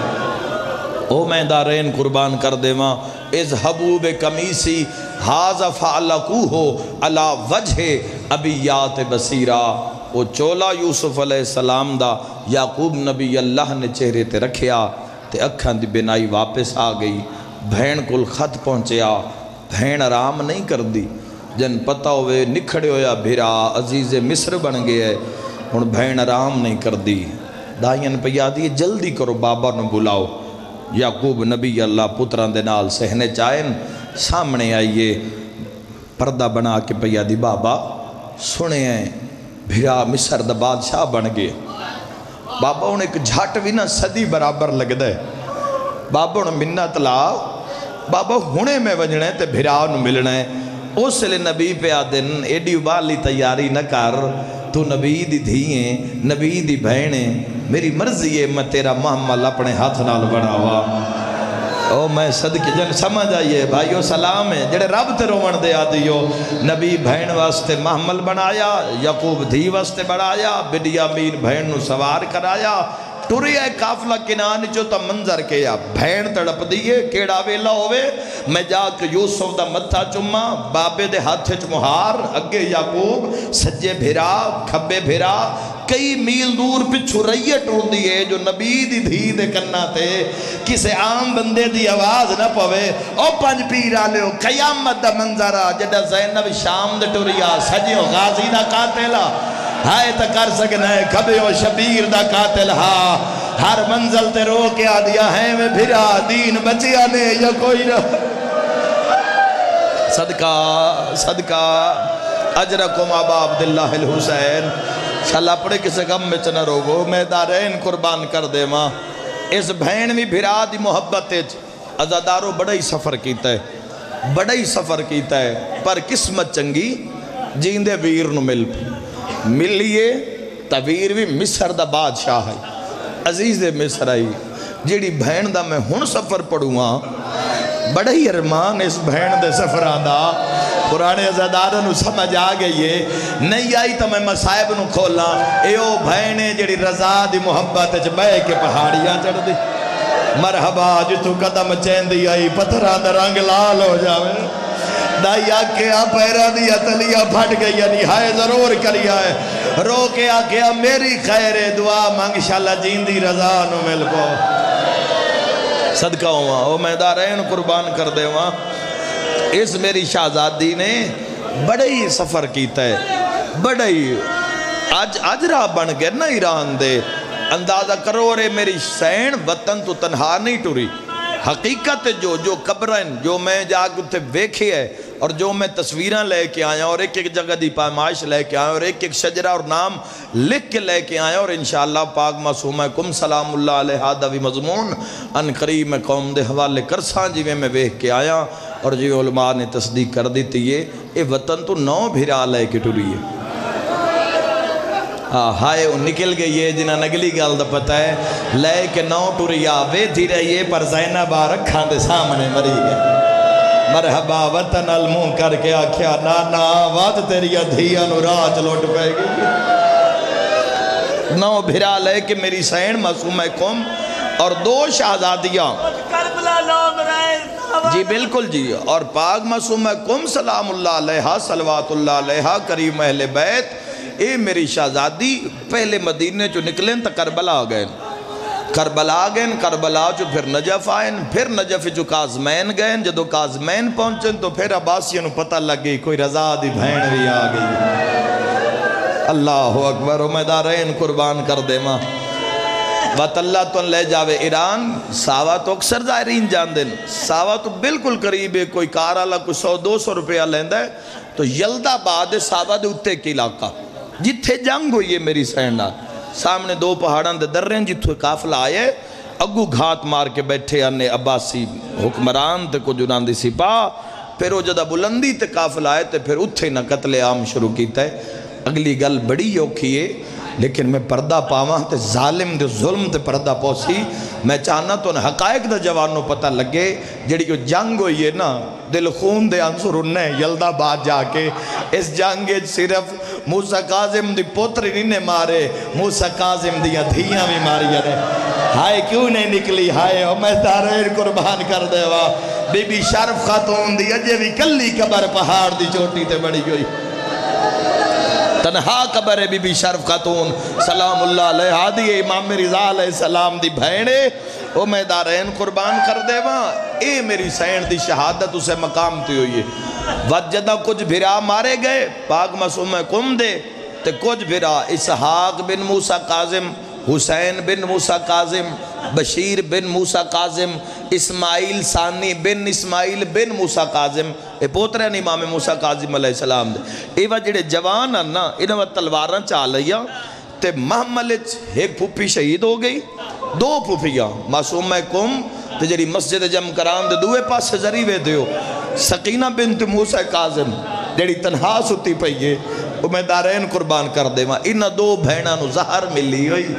او میں دارین قربان کر دے ماں از حبوب کمیسی حاض فعلقوہو علا وجہ ابیات بصیرہ وہ چولا یوسف علیہ السلام دا یعقوب نبی اللہ نے چہرے تے رکھیا تے اکھاں دی بنائی واپس آ گئی بھین کل خط پہنچیا بھین آرام نہیں کر دی جن پتہ ہوئے نکھڑے ہویا بھرا عزیز مصر بن گئے ہن بھین آرام نہیں کر دی دائین پہ یادی جلدی کرو بابا نو بلاؤ یعقوب نبی اللہ پتران دے نال سہنے چاہیں سامنے آئیے پردہ بنا کے پہ یادی بابا سنے ہیں بھرا مصر دا بادشاہ بن گئے بابا انہیں ایک جھاٹ بھی نہ صدی برابر لگ دے بابا انہیں منت لا بابا ہونے میں وجنے تے بھرا انہیں ملنے اس لئے نبی پہ آدن ایڈی والی تیاری نہ کر تو نبی دی دھیئیں نبی دی بہنیں میری مرضی ہے میں تیرا محمل اپنے ہاتھ نال بنا ہوا او میں صدقی جن سمجھ آئیے بھائیو سلام ہے جڑے رب تے رومن دے آدھیو نبی بہن واسطے محمل بنایا یعقوب دھی واسطے بنایا بنیامین بہن نو سوار کرایا ٹوری ہے کافلہ کنان جو تا منظر کیا بھین تڑپ دیئے کیڑا ویلا ہوئے میں جا کے یوسف دا متھا چمہ بابے دے ہاتھ چ مہار اگے یعقوب سجے بھیرا کھبے بھیرا کئی میل دور پچھو رئیے ٹور دیئے جو نبی دی دھی دے کرنا تے کسے عام بندے دی آواز نہ پوے او پنج پیرا لیو قیامت دا منظرہ جڑا زینب شام دے ٹوریا سجیو غازی دا قاتلہ ہائے تا کر سکنا ہے کھبے و شبیر دا قاتل ہاں ہر منزل تے رو کے آدیا ہے میں بھرا دین بچیا نے یا کوئی نہ صدقہ صدقہ اجرکم ابا عبداللہ الحسین شالا پڑے کسے غم میں چنہ روگو میں دارین قربان کر دے ماں اس بہن بھی بھرا دی محبت ازادارو بڑا ہی سفر کیتا ہے بڑا ہی سفر کیتا ہے پر قسمت چنگی جیندے ویر نو مل ملیے تا ویر بھی مصر دا بادشاہ ہے عزیز دے مصر آئی جیڑی بہن دا میں ہن سفر پڑھوں بڑا ہی ارمان اس بہن دے سفران دا پرانے ازاداروں نو سمجھ آ گئی ہے نہیں آئی تو میں مسائب نو کھولا اے او بہنے جیڑی رضا دی محبت چ بے کے پہاڑیاں چڑھ دی مرحبا جتو قدم چین دی آئی پتھران دا رنگ لال ہو جاوے دائی آکے آ پیرا دیا تلیا پھٹ گئی یعنی ہائے ضرور کریا ہے رو کے آکے آ میری خیر دعا مانگ شاءاللہ جین دی رضا نو مل کو صدقہ ہوا او میں دارین قربان کر دے وہاں اس میری شہزادی نے بڑے ہی سفر کیتا ہے بڑے ہی آج آج راہ بن گئے نا ایران دے اندازہ کرو رے میری سین وطن تو تنہا نہیں ٹوری حقیقت جو جو قبریں جو میں جا کے ویکھے ہے اور جو میں تصویریں لے کے آیا اور ایک ایک جگہ دی پائمائش لے کے آیا اور ایک ایک شجرہ اور نام لکھ کے لے کے آیا اور انشاءاللہ پاک معصومہ کم سلام اللہ علیہ داوی مضمون ان قریب میں قوم دے حوالے کرساں جی میں ویکھ کے آیا اور جی علماء نے تصدیق کر دیتی ہے اے وطن تو نو بھیرا لے کے ٹوری ہے ہائے وہ نکل گئی ہے جنہاں نگلی گال دا پتہ ہے لے کے نو ٹوری آوے دھی رہی ہے پر زینب رکھاں دے سامنے مری گئے مرحبا وطن الموں کر کے آکھیا نانا آواز تیری ادھیا نو راج لوٹ پہ گئی نو بھیرا لے کے میری سین معصومہ کم اور دو شہزادیاں جی بالکل جی اور پاک معصومہ کم سلام اللہ علیہ صلوات اللہ علیہ کریم اہل بیت اے میری شہزادی پہلے مدینے جو نکلیں تا کربلا آگئے کربلا آگئے کربلا جو پھر نجف آئیں پھر نجف جو کازمین گئے جدو کازمین پہنچیں تو پھر عباسیوں نے پتہ لگی کوئی رضا دی بھین بھی آگئی اللہ اکبر امیدارین قربان کر دے ماں وات اللہ تو لے جاوے ایران ساوا تو اکثر ظاہرین جان دیں ساوا تو بالکل قریب ہے کوئی کارالا کوئی سو دو سو روپیہ لیندہ ہے تو یلدہ بعد ساوا دے اتے کی علاقہ جتھے جنگ ہوئی ہے میری سینڈا سامنے دو پہاڑاں دے در رہے ہیں جتھے قافلہ آئے اگو گھات مار کے بیٹھے انہیں عباسی حکمران تے کو جنان دی سپاہ پھر وہ جدہ بلندی تے قافلہ آئے تے پھر اتھے نہ قتل عام شروع کیتا ہے اگلی گل بڑی یوکھی ہے لیکن میں پردہ پاواں تے ظالم دے ظلم تے پردہ پوسی میں چاہنا تو انہیں حقائق دا جوانوں پتہ لگے جڑی جو جنگ ہوئی ہے نا دل خون دے انصر انہیں یلدہ بات جا کے اس جنگے صرف موسیٰ قاظم دی پوتری نہیں مارے موسیٰ قاظم دی دھیاں بھی ماری ہے ہائے کیوں نہیں نکلی ہائے او میں دارین قربان کر دے وا بی بی شرف خاتون دی اجے بھی کلی قبر پہاڑ دی چوٹی تے بڑی گئی تنہا قبر بی بی شرف خاتون سلام اللہ علیہ آدھی امام رضا علیہ السلام دی بھینے او میں دارین قربان کر دے وہاں اے میری سین دی شہادت اسے مقام تی ہوئی ہے وجدہ کچھ بھرا مارے گئے پاک معصوم کم دے تے کچھ بھرا اسحاق بن موسیٰ قاظم حسین بن موسیٰ قاظم بشیر بن موسیٰ قاظم اسماعیل ثانی بن اسماعیل بن موسیٰ قاظم اے پوترے ہیں امام موسیٰ قاظم علیہ السلام دے ایوہ جڑے جوان ہیں نا انہوں تلواراں چالیا تے محملچ ایک پھوپی شہید ہو گئی دو پھوپیاں معصوم کم تے جڑی مسجد جم کران دے دوے پاس ذریعے دیو سکینہ بنت موسیٰ قاظم جڑی تنہا ستی پئیے وہ میں دارین قربان کر دے ماں انہ دو بھینہ نو زہر ملی ہوئی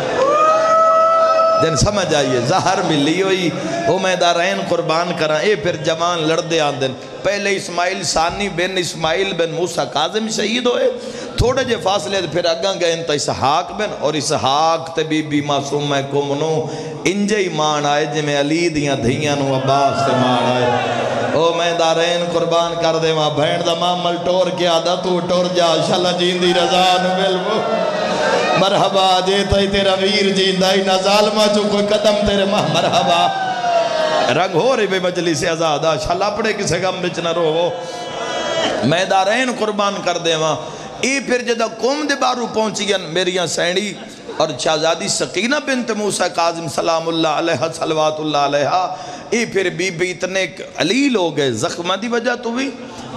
جن سمجھ آئیے زہر ملی ہوئی وہ میں دارین قربان کرا اے پھر جوان لڑ دے آندن پہلے اسماعیل ثانی بن اسماعیل بن موسیٰ قاظم شہید ہوئے تھوڑے جے فاصلے پھر اگاں گئے انتا اسحاق بن اور اسحاق تے بی بی معصوم ہے کمنو انجے ایمان آئے جے میں علی دیاں دھیاں نو عباس تے مان آئے او میں دارین قربان کر دے ماں بھین دا مامل ٹور کے آدھا تو ٹور جا شاللہ جین دی رضا نو ملو مرحبا جے تائی تیرا ویر جین دائی نہ ظالمہ جو کوئی قدم تیرے ماں مرحبا رنگ ہو رہی بے مجلس ازادہ شاللہ پڑے کسے غم بچ نہ رو میں دارین قربان کر دے ماں ای پھر جدہ قوم دے بارو پہنچی میریاں سینڈی اور شہزادی سکینہ بنت موسیٰ قاظم سلام اللہ علیہ صلوات اللہ علیہ ای پھر بی بی اتنے علیل ہو گئے زخمہ دی وجہ تو بھی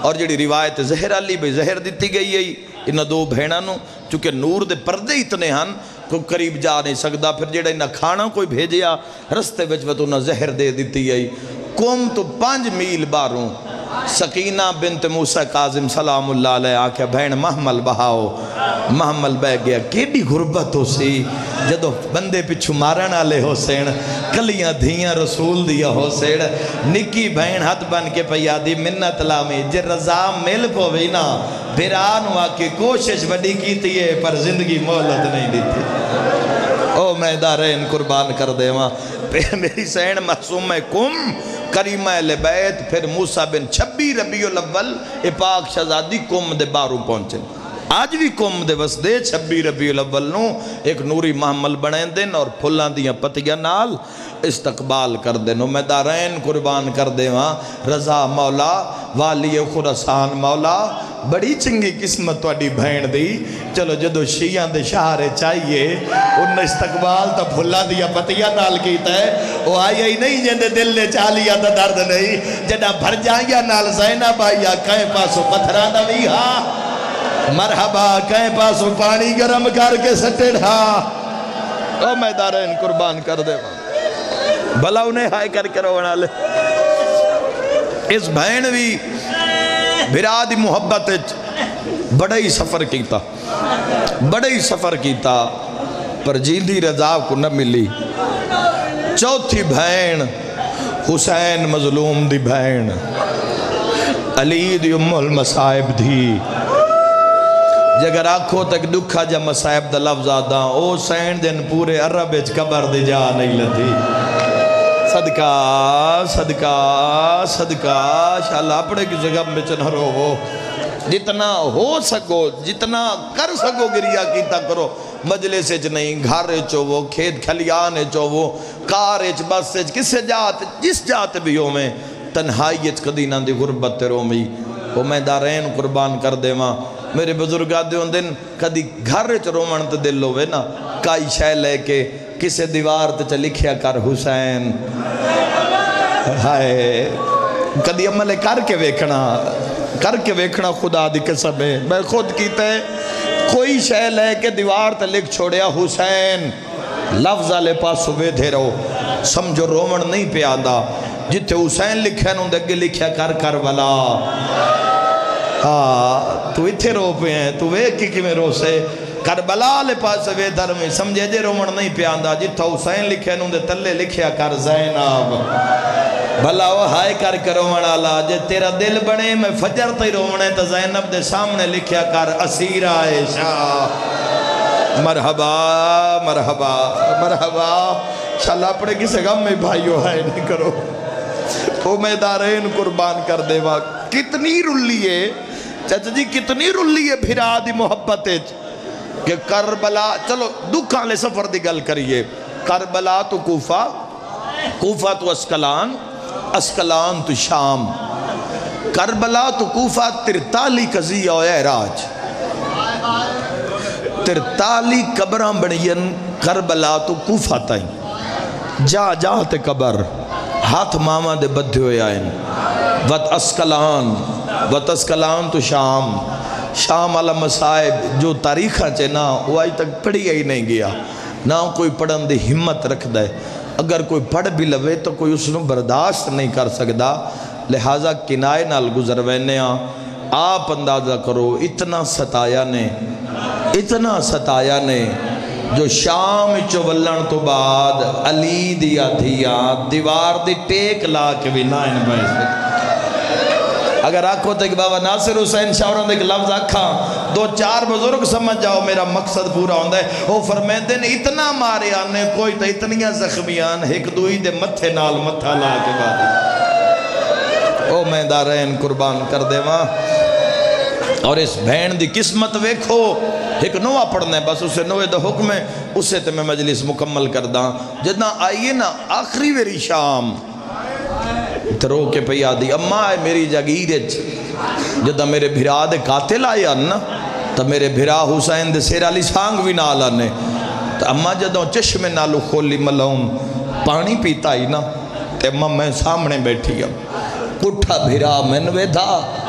اور جڑی روایت زہر علی بھئی زہر دیتی گئی ہے انہاں دو بھیناں نو چونکہ نور دے پردے اتنے ہن کوئی قریب جا نہیں سکدا، پھر جڑا انہاں کھانا کوئی بھیجیا رستے وچ وہ انہاں زہر دے دیتی ہے۔ قوم تو پانچ میل باروں سکینہ بنت موسیٰ کاظم سلام اللہ علیہ آکھیا بہن محمل بہاؤ، محمل بہ گیا۔ کیڑی غربت ہو سی جدو بندے پچھو مارن آلے ہو سین، کلیاں دھیاں رسول دیا ہو سین، نکی بہن ہاتھ بن کے پیادی منت لامی جے رضا مل پوی نا بھرانو آکے کوشش وڈی کیتی ہے پر زندگی مولت نہیں دیتی۔ او میں دارین قربان کر دے ماں پھر میری سین محسوم کم کریمہ اہل بیت، پھر موسیٰ بن چھبی ربیع الاول اے پاک شہزادی کم دے باروں پہنچے۔ آج بھی کم دے وسدے چھبی ربیع الاول نو ایک نوری محمل بنائیں دن اور پھلان دیاں پتیاں نال استقبال کر دن۔ میں دارین قربان کر دے وہاں رضا مولا والی خراسان مولا بڑی چنگی قسمت توڑی بھین دی، چلو جدو شیعان دے شہرے چاہیے انہیں استقبال تا پھلا دیا پتیاں نال کیتا ہے، وہ آئی ہی نہیں جندے دل نے چالیا تا درد نہیں، جدہ بھر جائیا نال زینب آئیا کہیں پاسو پتھران دوی ہاں مرحبا کہیں پاسو پانی گرم کر کے سٹے ڈھا۔ او میں دارین قربان کر دے بھلا انہیں ہائے کر کے رونا لے۔ اس بہن بھی بھرادی محبت بڑے ہی سفر کیتا بڑے ہی سفر کیتا پر جیندی رضا کو نہ ملی۔ چوتھی بہن حسین مظلوم دی بہن علی دی ام المصائب دی، جگر آنکھوں تک دکھا جا مصائب دا لفظ آدھا او سین دن پورے عرب اچ قبر دی جا نہیں لدھی۔ صدقہ صدقہ صدقہ شاءاللہ اپنے کی جگہ میں چنہرو ہو، جتنا ہو سکو جتنا کر سکو گریا کیتا کرو، مجلس اچ نہیں گھر چو وہ کھیت کھلیان چو وہ کار اچ بس اچ کسے جات جس جات بھی ہو میں تنہائی اچ قدینہ دی غربت رومی۔ وہ میں دارین قربان کر دے ماں میرے بزرگات دیوں دن کدی گھر چ رومن تے دل ہوئے نا کائی شے لے کے کسے دیوار تے چا لکھیا کر حسین، ہائے کدی عمل کر کے ویکھنا کر کے ویکھنا خدا دی قسم ہے۔ میں خود کیتے کوئی شے لے کے دیوار تے لکھ چھوڑیا حسین، لفظ آلے پاس ہوئے دھے رہو سمجھو رومن نہیں پہ آدھا، جتے حسین لکھے نوں دے لکھیا کر کربلا۔ ہاں تو اتھے رو پہ ہیں تو وے کی کی میں رو سے کربلا لے پاس وے در میں سمجھے جے رومن نہیں پیاندہ جتا حسین لکھے نوں دے تلے لکھیا کر زینب بھلا وہ ہائے کر کے رومن آلا جے تیرا دل بنے میں فجر تے رومنے تا زینب دے سامنے لکھیا کر اسیر عائشہ۔ مرحبا مرحبا مرحبا شاءاللہ اپنے کسے غم میں بھائیو ہائے نہیں کرو۔ وہ میں دارین قربان کر دے وقت کتنی رلیے چچا جی کتنی رلیے بھرا دی محبت کہ کربلا چلو دکھاں لے سفر دی گل کریے، کربلا تو کوفہ کوفہ تو اسکلان اسکلان تو شام، کربلا تو کوفہ ترتالی قضیہ و اعراج، ترتالی قبران بنین کربلا تو کوفہ تائیں جا جا تے قبر ہاتھ ماما دے بدھے ہوئے آئیں وط اسکلان وط اسکلان تو شام، شام علی مسائب جو تاریخہ چے نا وہ آئی تک پڑھی ہی نہیں گیا نہ کوئی پڑھن دی ہمت رکھ دے، اگر کوئی پڑھ بھی لوے تو کوئی اس نے برداشت نہیں کر سکدا، لہٰذا کنائے نال گزر وینے آپ اندازہ کرو اتنا ستایا نے اتنا ستایا نے جو شام چولن تو بعد علی دیا دیا دیوار دی ٹیک لا کے بھی نہ ان بھائی سکتے۔ اگر آنکھوں تک بابا ناصر حسین شاوران دیکھ لفظ آکھاں دو چار بزرگ سمجھ جاؤ میرا مقصد پورا ہوندہ ہے، وہ فرمیندے نے اتنا مارے آنے کوئی تا اتنیاں زخمیان ایک دوئی دے متھے نال متھا لا کے بعد او میں دارین قربان کر دے ماں۔ اور اس بھین دی قسمت ویکھو ایک نوہ پڑھنے بس اسے نوہ دا حکم ہے اسے تے میں مجلس مکمل کردہ جدنا آئیے نا آخری ویری شام ترو کے پہ آدھی اممہ ہے میری جاگیرج جدہ میرے بھرا دے قاتل آیا نا تا میرے بھرا حسین دے سیر علی سانگ بھی نہ آلانے تا اممہ جدہ چشم نالو کھولی ملہم پانی پیتا ہی نا تے اممہ میں سامنے بیٹھی ہم کٹھا بھرا میں نوے تھا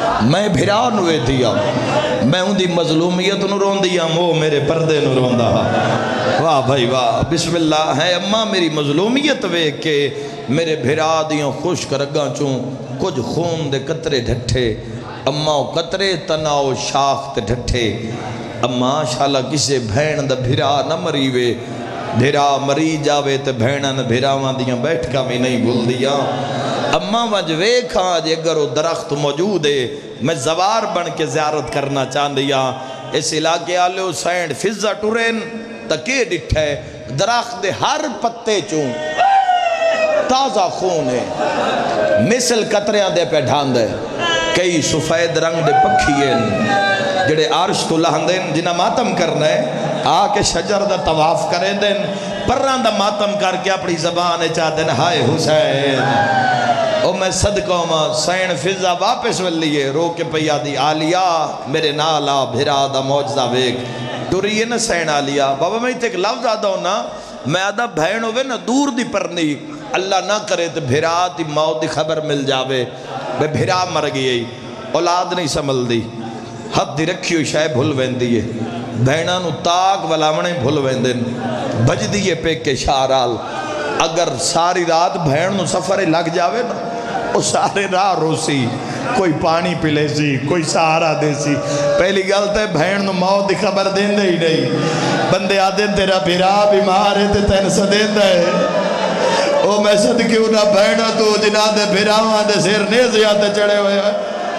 میں بھرا نوے دیا میں ہوں دی مظلومیت نو رون دیا وہ میرے پردے نو رون دا واہ بھائی واہ بسم اللہ ہے اماں میری مظلومیت وے کہ میرے بھرا دیوں خوشک رگاں چوں کچھ خون دے قطرے ڈھٹھے اماں قطرے تناؤ شاخ تے ڈھٹھے اماں شالا کسے بھین دا بھرا نہ مری وے بھرا مری جاوے تے بھینن بھراواں دیاں بیٹھ کا بھی نہیں بھول دیا اماں وج ویکھاں جے اگر وہ درخت موجود ہے میں زوار بن کے زیارت کرنا چاہن دیا اس علاقے آلے حسین فضا ٹورین تکے ڈٹھے درخت دے ہر پتے چوں تازہ خون ہے مثل قطریاں دے پہ ڈھان دے کئی سفید رنگ دے پکھییں جڑے عرش تو لہندین جنہ ماتم کرنا ہے آ کے شجر دا طواف کریں دین پران دا ماتم کر کے اپنی زبان چاہ دین ہائے حسین او میں صدقہ ماں سین فضا واپس ولیے رو کے پیا دی آلیا میرے نالا بھرا دا موجزہ ویک ٹوریے نا سین آلیا بابا میں ایک لفظ آدھا ہوں نا میں آدھا بھین ہوئے نا دور دی پرنی اللہ نہ کرے تو بھرا دی موت دی خبر مل جاوے بے بھرا مر گئی اولاد نہیں سمل دی حد دی رکھی ہوئی شاہ بھول وین دیئے بھینہ نو تاک ولاونے بھول وین دین بج دیئے پہ کے شارال اگر ساری رات بھین نو سفر لگ جاوے نا وہ سارے راہ روسی کوئی پانی پلے سی کوئی سہارا دے سی پہلی گلت ہے بھین نو موت دی خبر دین دے ہی نہیں بندے آدھیں تیرا بھرا بیمار ہے تے تین سا دین دے او میں صد کیوں نہ بھینا تو جنہ دے بھراوان دے سیر نیزیاں تے چڑھے ہوئے ہیں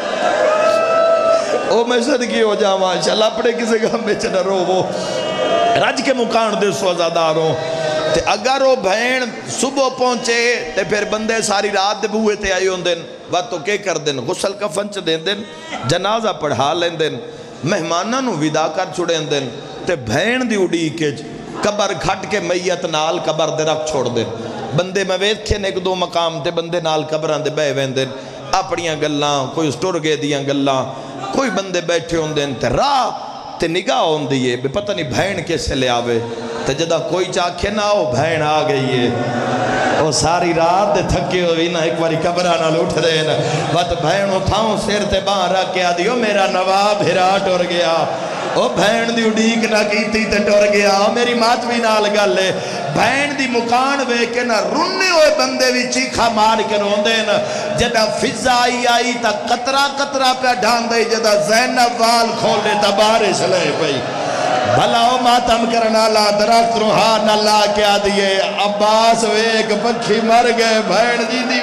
او میں صد کیوں جاواں انشاءاللہ اپنے کسے گا میں چنہ رو وہ رج کے مکان دے سوزاداروں تے اگر وہ بھین صبح پہنچے تے پھر بندے ساری رات دے بوئے تے آئی ہوں دن وقت تو کیا کر دن غسل کفن چ دین دن جنازہ پڑھا لین دن مہمانہ نو ودا کر چھوڑیں دن تے بھین دی اڑی کے قبر گھٹ کے میت نال قبر دے رکھ چھوڑ دن بندے میں ویکھیں ایک دو مقام تے بندے نال قبران دے بے وین دن اپنیاں گلاں کوئی سٹور گئے دیاں گلاں کوئی بندے بیٹھے ہوں دن تے راہ تے نگاہ ہوں دیئے بے پتہ نہیں بھین کیسے لے آوے تے جدہ کوئی چاکھے نہ ہو بھین آ گئی ہے وہ ساری رات دے تھکے ہوئی نا ایک باری قبرانہ لوٹ دے نا بات بھین اٹھاؤں سیر تے باہر رکھ کے آدھیو میرا نواب بھرا ٹور گیا او بھین دی اڈیک نہ کیتی تے ٹور گیا میری مات بھی نال گا لے بھین دی مکان وے کے نہ رننے ہوئے بندے بھی چیکھا مار کے روندے نا جدہ فضا آئی آئی تا قطرہ قطرہ پہ ڈھان دے جدہ زینب وال کھول دے تا بارش لے پئی بھلاؤ ماتم کرنا لا درخت روحان اللہ کیا دیئے عباس ویک پکھی مر گئے بھین جی دی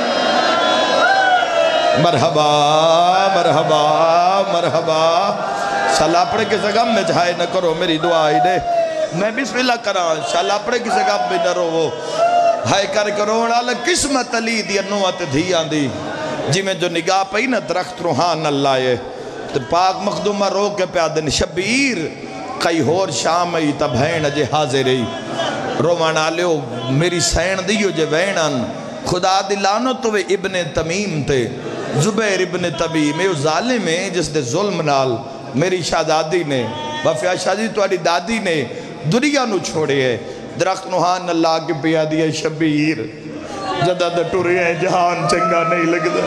مرحبا مرحبا مرحبا شالا پڑے کسے غم میں جھائے نہ کرو میری دعائی دے میں بسم اللہ کران شالا پڑے کسے غم میں نہ رو وہ ہائے کر کرو اللہ قسمت علی دی انوات دھیان دی جی میں جو نگاہ پئی نا درخت روحان اللہ ہے تو پاک مخدومہ رو کے پیادن شبیر کئی ہور شام ای تا بھین اجے حاضر ای رومانا لیو میری سین دیو جے وینن خدا دلانو تو وہ ابن تمیم تے زبیر ابن تمیم اے ظالم ہے جس دے ظلم نال میری شہزادی نے وفیہ شہزادی تواری دادی نے دنیا نو چھوڑے ہے درخت نوحان اللہ کی پیا دیا شبیر جدہ دا ٹوری ہیں جہان چنگا نہیں لگتا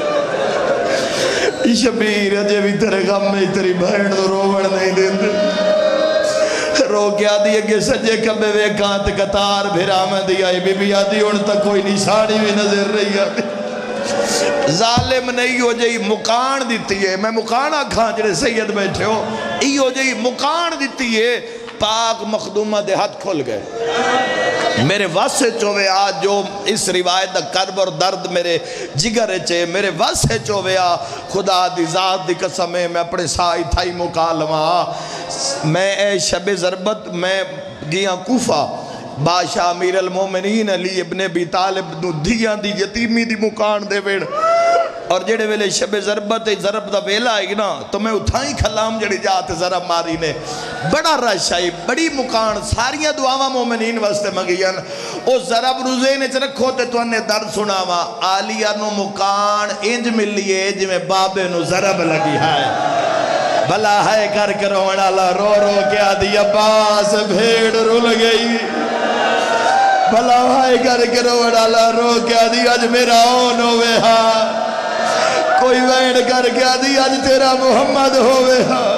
شبیر اجے بھی تیرے غم میں تیری بھین دو رومن نہیں دیندے رو کیا دیئے کہ سجے کبے ویکانت قطار بھرا میں دیا بی بی آدھی ان تک کوئی نشانی بھی نظر رہی آدھی ظالم نہیں ہو جائی مکان دیتی ہے میں مکان آکھاں جڑے سید بیٹھے ہو ای ہو جائی مکان دیتی ہے پاک مخدومہ دے ہاتھ کھل گئے میرے واسے چوے آج جو اس روایت دا کرب اور درد میرے جگر چے میرے واسے چوے آ خدا دی ذات دی قسمیں میں اپنے سائی تھائی مکالمہ میں اے شب ضربت میں گیاں کوفہ بادشاہ امیر المومنین علی ابن ابی طالب نو دیاں دی یتیمی دی مکان دے ویڑ اور جڑے ویلے شب ضربت ضرب دا ویلا آئی نا تو میں اتھائیں کھلام جڑی جاتے ضرب ماری نے بڑا رش آئی بڑی مکان ساریاں دعاواں مومنین واسطے مگیان او ضرب روزے نے چرکھو تے تو انہیں در سناوا آلیہ نو مکان انج ملیے جی میں بابے نو ضرب لگی ہے بلا ہے کر کرو اللہ رو رو کیا دی عباس بھیڑ رول گئی بلا ہے کر کرو اللہ رو کیا دی اج میرا اون ہوئے ہاں کوئی وین کر کے آدھی آج تیرا محمد ہوئے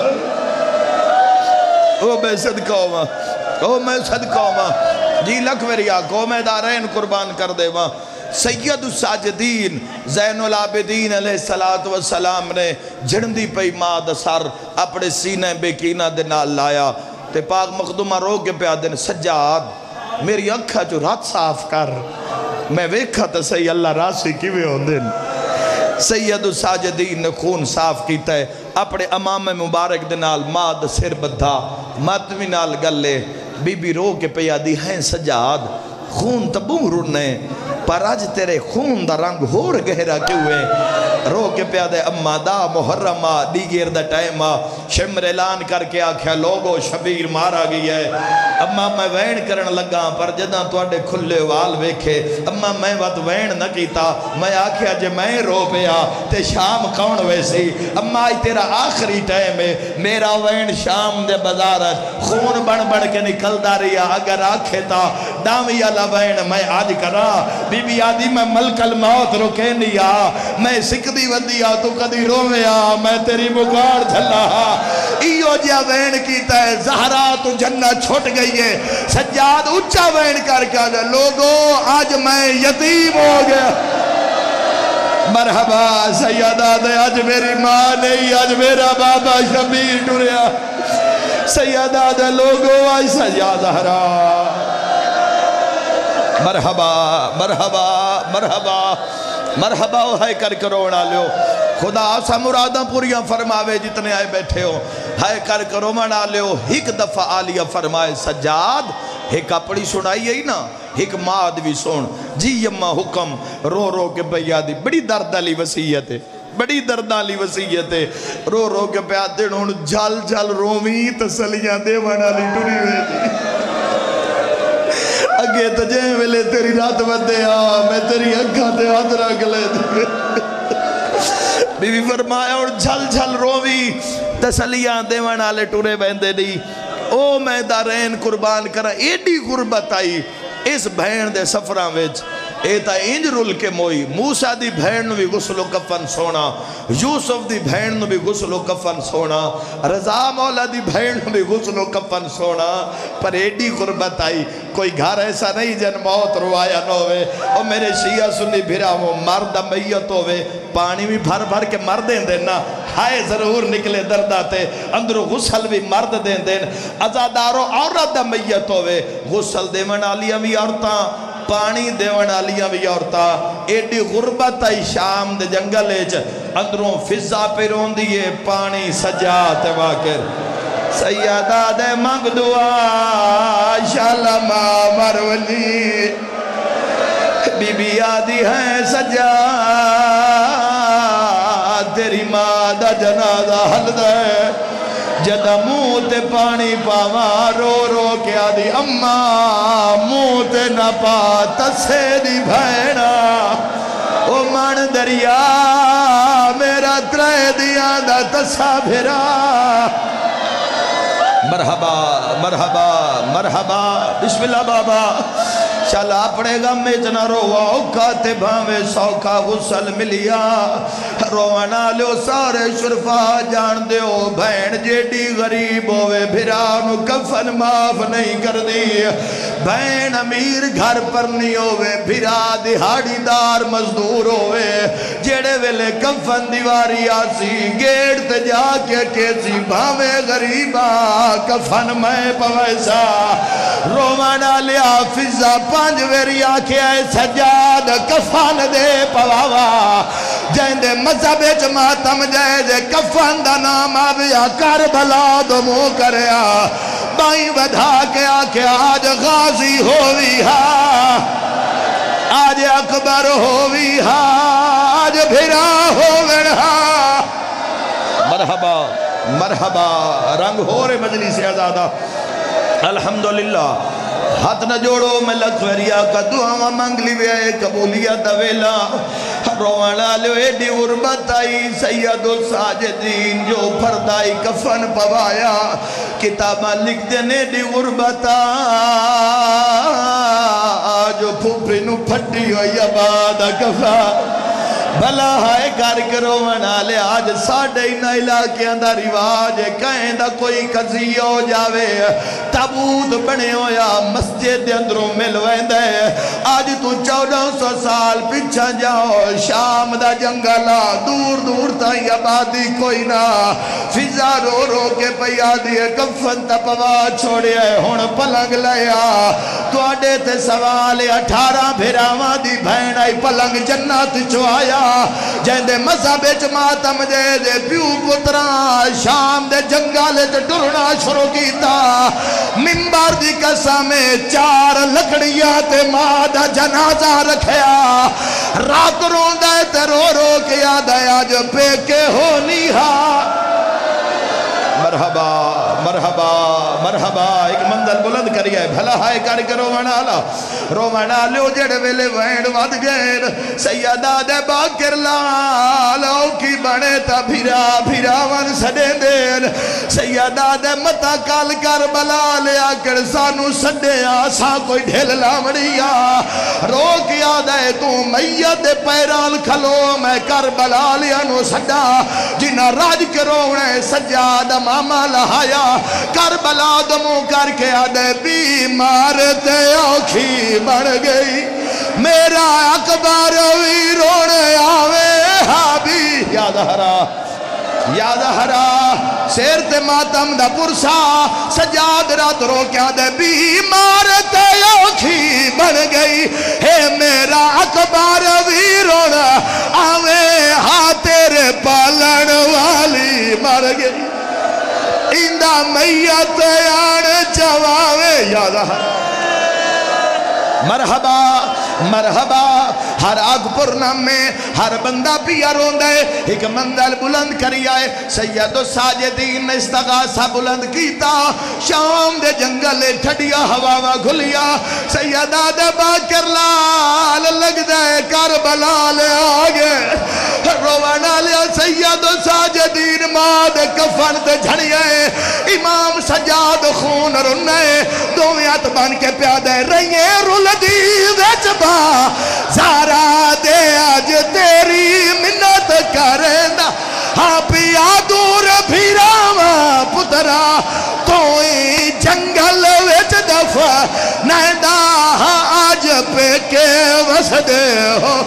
او میں صدقہ ہوا او میں صدقہ ہوا جی لکھ میری آنکھوں میں دارین قربان کر دے ماں سید الساجدین زین العابدین علیہ السلام نے جھڑندی پئی ماں دا سر اپنے سینے بے کینہ دے نال لایا تے پاک مخدومہ رو کے پہ آدھے سجاد میری اکھا جو رات صاف کر میں ویکھا تا صحیح اللہ راسی کیوے ہوں دن سید الساجدین نے خون صاف کیتا ہے اپنے امام مبارک دنال ماں دا سر بدھا ماتمی نال گلے بی بی رو کے پیا دی ہیں سجاد خون تبوں رنے پر آج تیرے خون دا رنگ ہور گہرا کیوں ہے رو کے پیا دے اممہ دا محرمہ دیگر دا ٹائمہ شمر اعلان کر کے آکھیا لوگو شبیر مارا گئی ہے اممہ میں وین کرن لگا پر جداں توڑے کھلے وال ویکھے اممہ میں وقت وین نہ کیتا میں آکھیا جے میں رو پیا تے شام کون ویسی اممہ آئی تیرا آخری ٹائم ہے میرا وین شام دے بزارت خون بڑھ بڑھ کے نکل دا رہیا اگر آکھے تا دامی اللہ وین میں آج کرا بی بی آدھی میں ملک الموت رکے نیا میں سکھ دی ودیا تو کدی رویا میں تیری مگاڑ جھلا ایو جیا وین کیتا ہے زہرا تو جنہ چھوٹ گئی ہے سجاد اچھا وین کر کے لوگو آج میں یتیم ہو گیا مرحبا سیدہ دے آج میری ماں نہیں آج میرا بابا شبیر ٹوریا سیدہ دے لوگو آج سجاد زہرا مرحبا مرحبا مرحبا مرحبا ہے کر کرونا لیو خدا سا مرادہ پوریاں فرماوے جتنے آئے بیٹھے ہو ہے کر کرونا لیو ایک دفعہ آلیہ فرمائے سجاد ایک اپڑی سنائی ہے نا ایک ماد بھی سن جی یمہ حکم رو رو کے بیادی بڑی درد علی وسیعت ہے بڑی دردالی وسیعت ہے رو رو کے بیادی نون جل جل رومی تسلیاں دے وانا لی ٹوری ہوئے دی اگے تجھے ملے تیری رات بدے آ میں تیری اگھا تے ہاتھ رکھ لے بی بی فرمایا اور جھل جھل روی تسلیاں دیوان آلے ٹورے بہندے دی او میں دارین قربان کرا ایڈی غربت آئی اس بہن دے سفران ویچ ایتا انج رول کے موئی موسیٰ دی بہن بھی غسل و کفن سونا یوسف دی بہن بھی غسل و کفن سونا رضا مولا دی بہن بھی غسل و کفن سونا پر ایڈی غربت آئی کوئی گھر ایسا نہیں جن موت روایا نہ ہوئے اور میرے شیعہ سنی بھرا وہ مرد میت ہوئے پانی بھی بھر بھر کے مرد دیں دینا ہائے ضرور نکلے دردہ تے اندر غسل بھی مرد دیں دین ازادارو عورت میت ہوئے غسل دے من آلیاں بھی عورتاں پانی دیون آلیاں بھی عورتا ایڈی غربت آئی شام دے جنگل ایچ اندروں فضا پہ رون دیئے پانی سجات واکر سیدہ دے مانگ دعا شالما مرولی بی بی آدھی ہیں سجات تیری ماں دا جنازہ حل دے جدہ موت پانی پاوا رو رو کے آدھی اممہ موت نہ پا تسے دی بھینا او من دریا میرا ترے دیا دا تسا بھرا مرحبا مرحبا مرحبا بسم اللہ بابا چلا پڑے گا میں جنا روا اوکاتے بھاوے سوکا غسل ملیا روانا لو سارے شرفا جان دیو بھین جیڈی غریب ہوئے بھرانو کفن معاف نہیں کر دی بھین امیر گھر پر نہیں ہوئے بھرا دہاڑی دار مزدور ہوئے جیڑے ویلے کفن دیواری آسی گیڑ تے جا کے کیسی بھاوے غریبا کفن میں پویسا روانا لیا فضا پانچ ویری آکھے آئے سجاد کفن دے پواوا جہندے مذہب ماتم جائے دے کفن دا نام آبیا کربلا دمو کریا بائیں بدھا کے آکھے آج غازی ہوئی ہا آج اکبر ہوئی ہا آج بھرا ہوئی ہا مرحبا مرحبا رنگ ہو رہے مجلس آزادہ الحمدللہ ہاتھ نہ جوڑو میں لکھوریہ کا دعا منگلی بھی آئے قبولیت دویلا روانا لو ایڈی غربت آئی سید الساجدین جو پردائی کفن پوایا کتابہ لکھ دینے دی غربت جو پھوپی نو پھٹی ہوئی عبادہ کفا بھلا ہائے کر کرو منا لے آج ساڑھے انہ علاقے اندہ رواج کہیں دا کوئی قضی ہو جاوے تابوت بنے ہویا مسجد اندروں مل ویندے آج تو چودہ سو سال پچھا جاؤ شام دا جنگلا دور دور تائی آبادی کوئی نہ فضا رو رو کے پیا دیے کفن تپوا چھوڑے ہون پلنگ لیا تو آڈے تے سوال اٹھارہ بھیراوان دی بھین آئی پلنگ جنت چوایا جہندے مذہب ماتم دے دے پیو پتران شام دے جنگالے تے ڈرنا شروع کیتا ممبر دی قسم چار لکڑیاں تے مادہ جنازہ رکھیا رات روندہ تے رو رو کے یاد آیا جو پہ کے ہونی ہاں مرحبا مرحبا مرحبا ایک منزل بلند کری ہے بھلا ہائے کر کے رومن آلا رومن آلیو جڑ ویلے وینڈ واد گیر سیدہ دے باکر لالو کی بڑے تا بھیرا بھیرا ون سڑے دیر سیدہ دے متا کال کر بلا لیا کر سانو سڑے آسا کوئی ڈھیل لامڑیا رو کیا دے تو میت پیران کھلو میں کر بلا لیا نو سڑا جنہ راج کے رونے سجاد ماما لہایا کربلا دموں کر کے آدھے بیمار تے آنکھی بڑھ گئی میرا اکبر وی رونے آوے ہابی یاد ہرا یاد ہرا سیر تے ماتم دا پرسا سجاد رات رو کیا دے بیمار تے آنکھی بڑھ گئی ہے میرا اکبر وی رونا آوے ہاں تیرے پالن والی مر گئی اندہ میت آن چواوے یاد ہرا مرحبا مرحبا ہر آگ پرنام میں ہر بندہ پیا روندہ ہے ایک منزل بلند کری آئے سید و ساجدین نے استغاثہ بلند کیتا شام دے جنگل ٹھڑیا ہوا گھلیا سیدہ دے باکر لال لگ دے کربلا لے آگے روانا لیا سید و ساجدین ماد کفن دے جھڑیا ہے امام سجاد خون رنے دویات بان کے پیادے رہیے رول دی ویچبا زارا دے آج تیری منت کرنا ہاں پیا دور بھیراما پترا توئی جنگل ویچ دفع نیدہ ہاں آج پہ کے وسدے ہو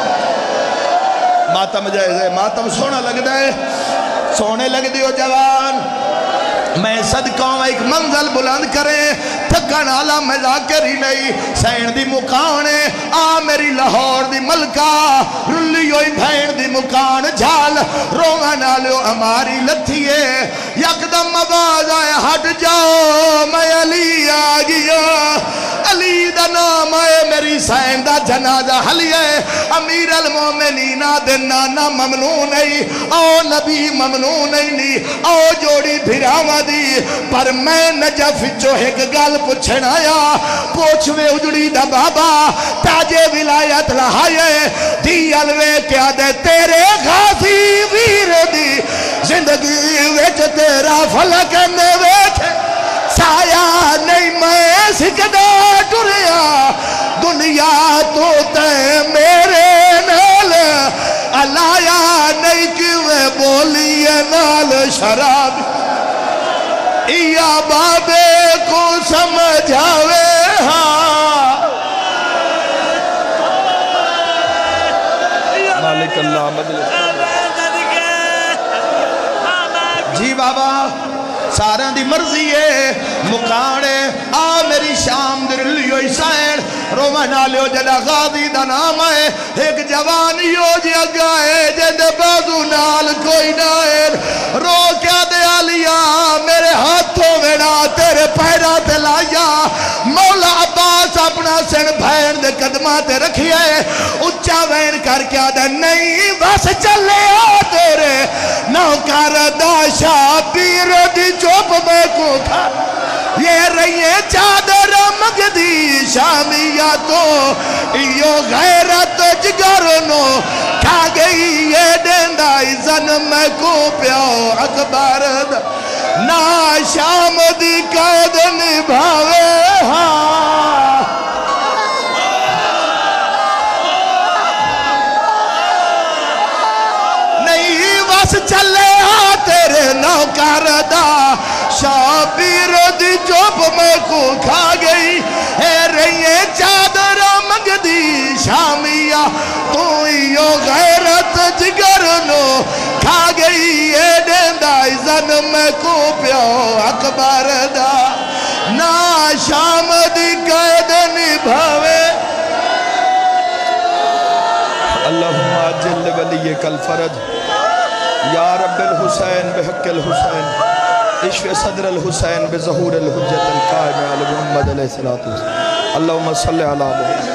ماتم جائزے ماتم سونا لگ دے سونے لگ دیو جوان میں صدقوں میں ایک منزل بلند کریں تھکن آلہ مذاکر ہی نہیں سین دی مکانے آ میری لاہور دی ملکہ رلی ہوئی بھین دی مکان جھال رومن آلیو ہماری لتھیے یکدم آواز آئے ہٹ جاؤ میں علی آگیا علی دا نام آئے میری سین دا جنازہ حلیے امیر المومنین دے نانا ممنون نہیں او نبی ممنون نہیں او جوڑی بھراما دی پر میں نجف جو ایک گال پچھن آیا پوچھوے اجڑی دا بابا تاجے ولایت لہائے دی علوے کیا دے تیرے غازی ویر دی زندگی ویچ تیرا فلک نے ویچ سایہ نہیں میں سکدہ ٹریا دنیا تو تے میرے نال علایا نہیں کیویں بولیے نال شراب یا بابے کو سمجھاوے ہاں مالک اللہ مدلس جی بابا سارن دی مرضی ہے مکانے آ میری شام در لیو سائن رومن آلیو جدا غازی دا نام ہے ایک جوانیو جی اگائے جد بازو نال کوئی نائر رو کیا دے آلیا میرے ہاتھوں میں نا تیرے پیرا تے لایا مولا عباس اپنا سن بھین دے قدمات رکھئے اچھا وین کر کیا دے نہیں بس چلے آ تیرے نوکر داشا پیر دی چوپ میں کو تھا یہ رہی ہے چادر مگدی شامیہ تو ایو غیرت جگرنو کھا گئی یہ ڈیندائی زن میں کو پیاؤ اکبر نا شام دی قید نبھاوے ہاں کو کھا گئی ہے رہیے چادر مگدی شامیا تو ایو غیرت جگر نو کھا گئی ہے ڈیندا عزت میں کو پیو اکبر دا نا شام دی قید نبھاوے اللہم عجل ولیک الفرج یا رب الحسین بحق الحسین اشف صدر الحسین بظہور الحجت القائم علی محمد علیہ الصلوۃ والسلام اللہم صلی علی محمد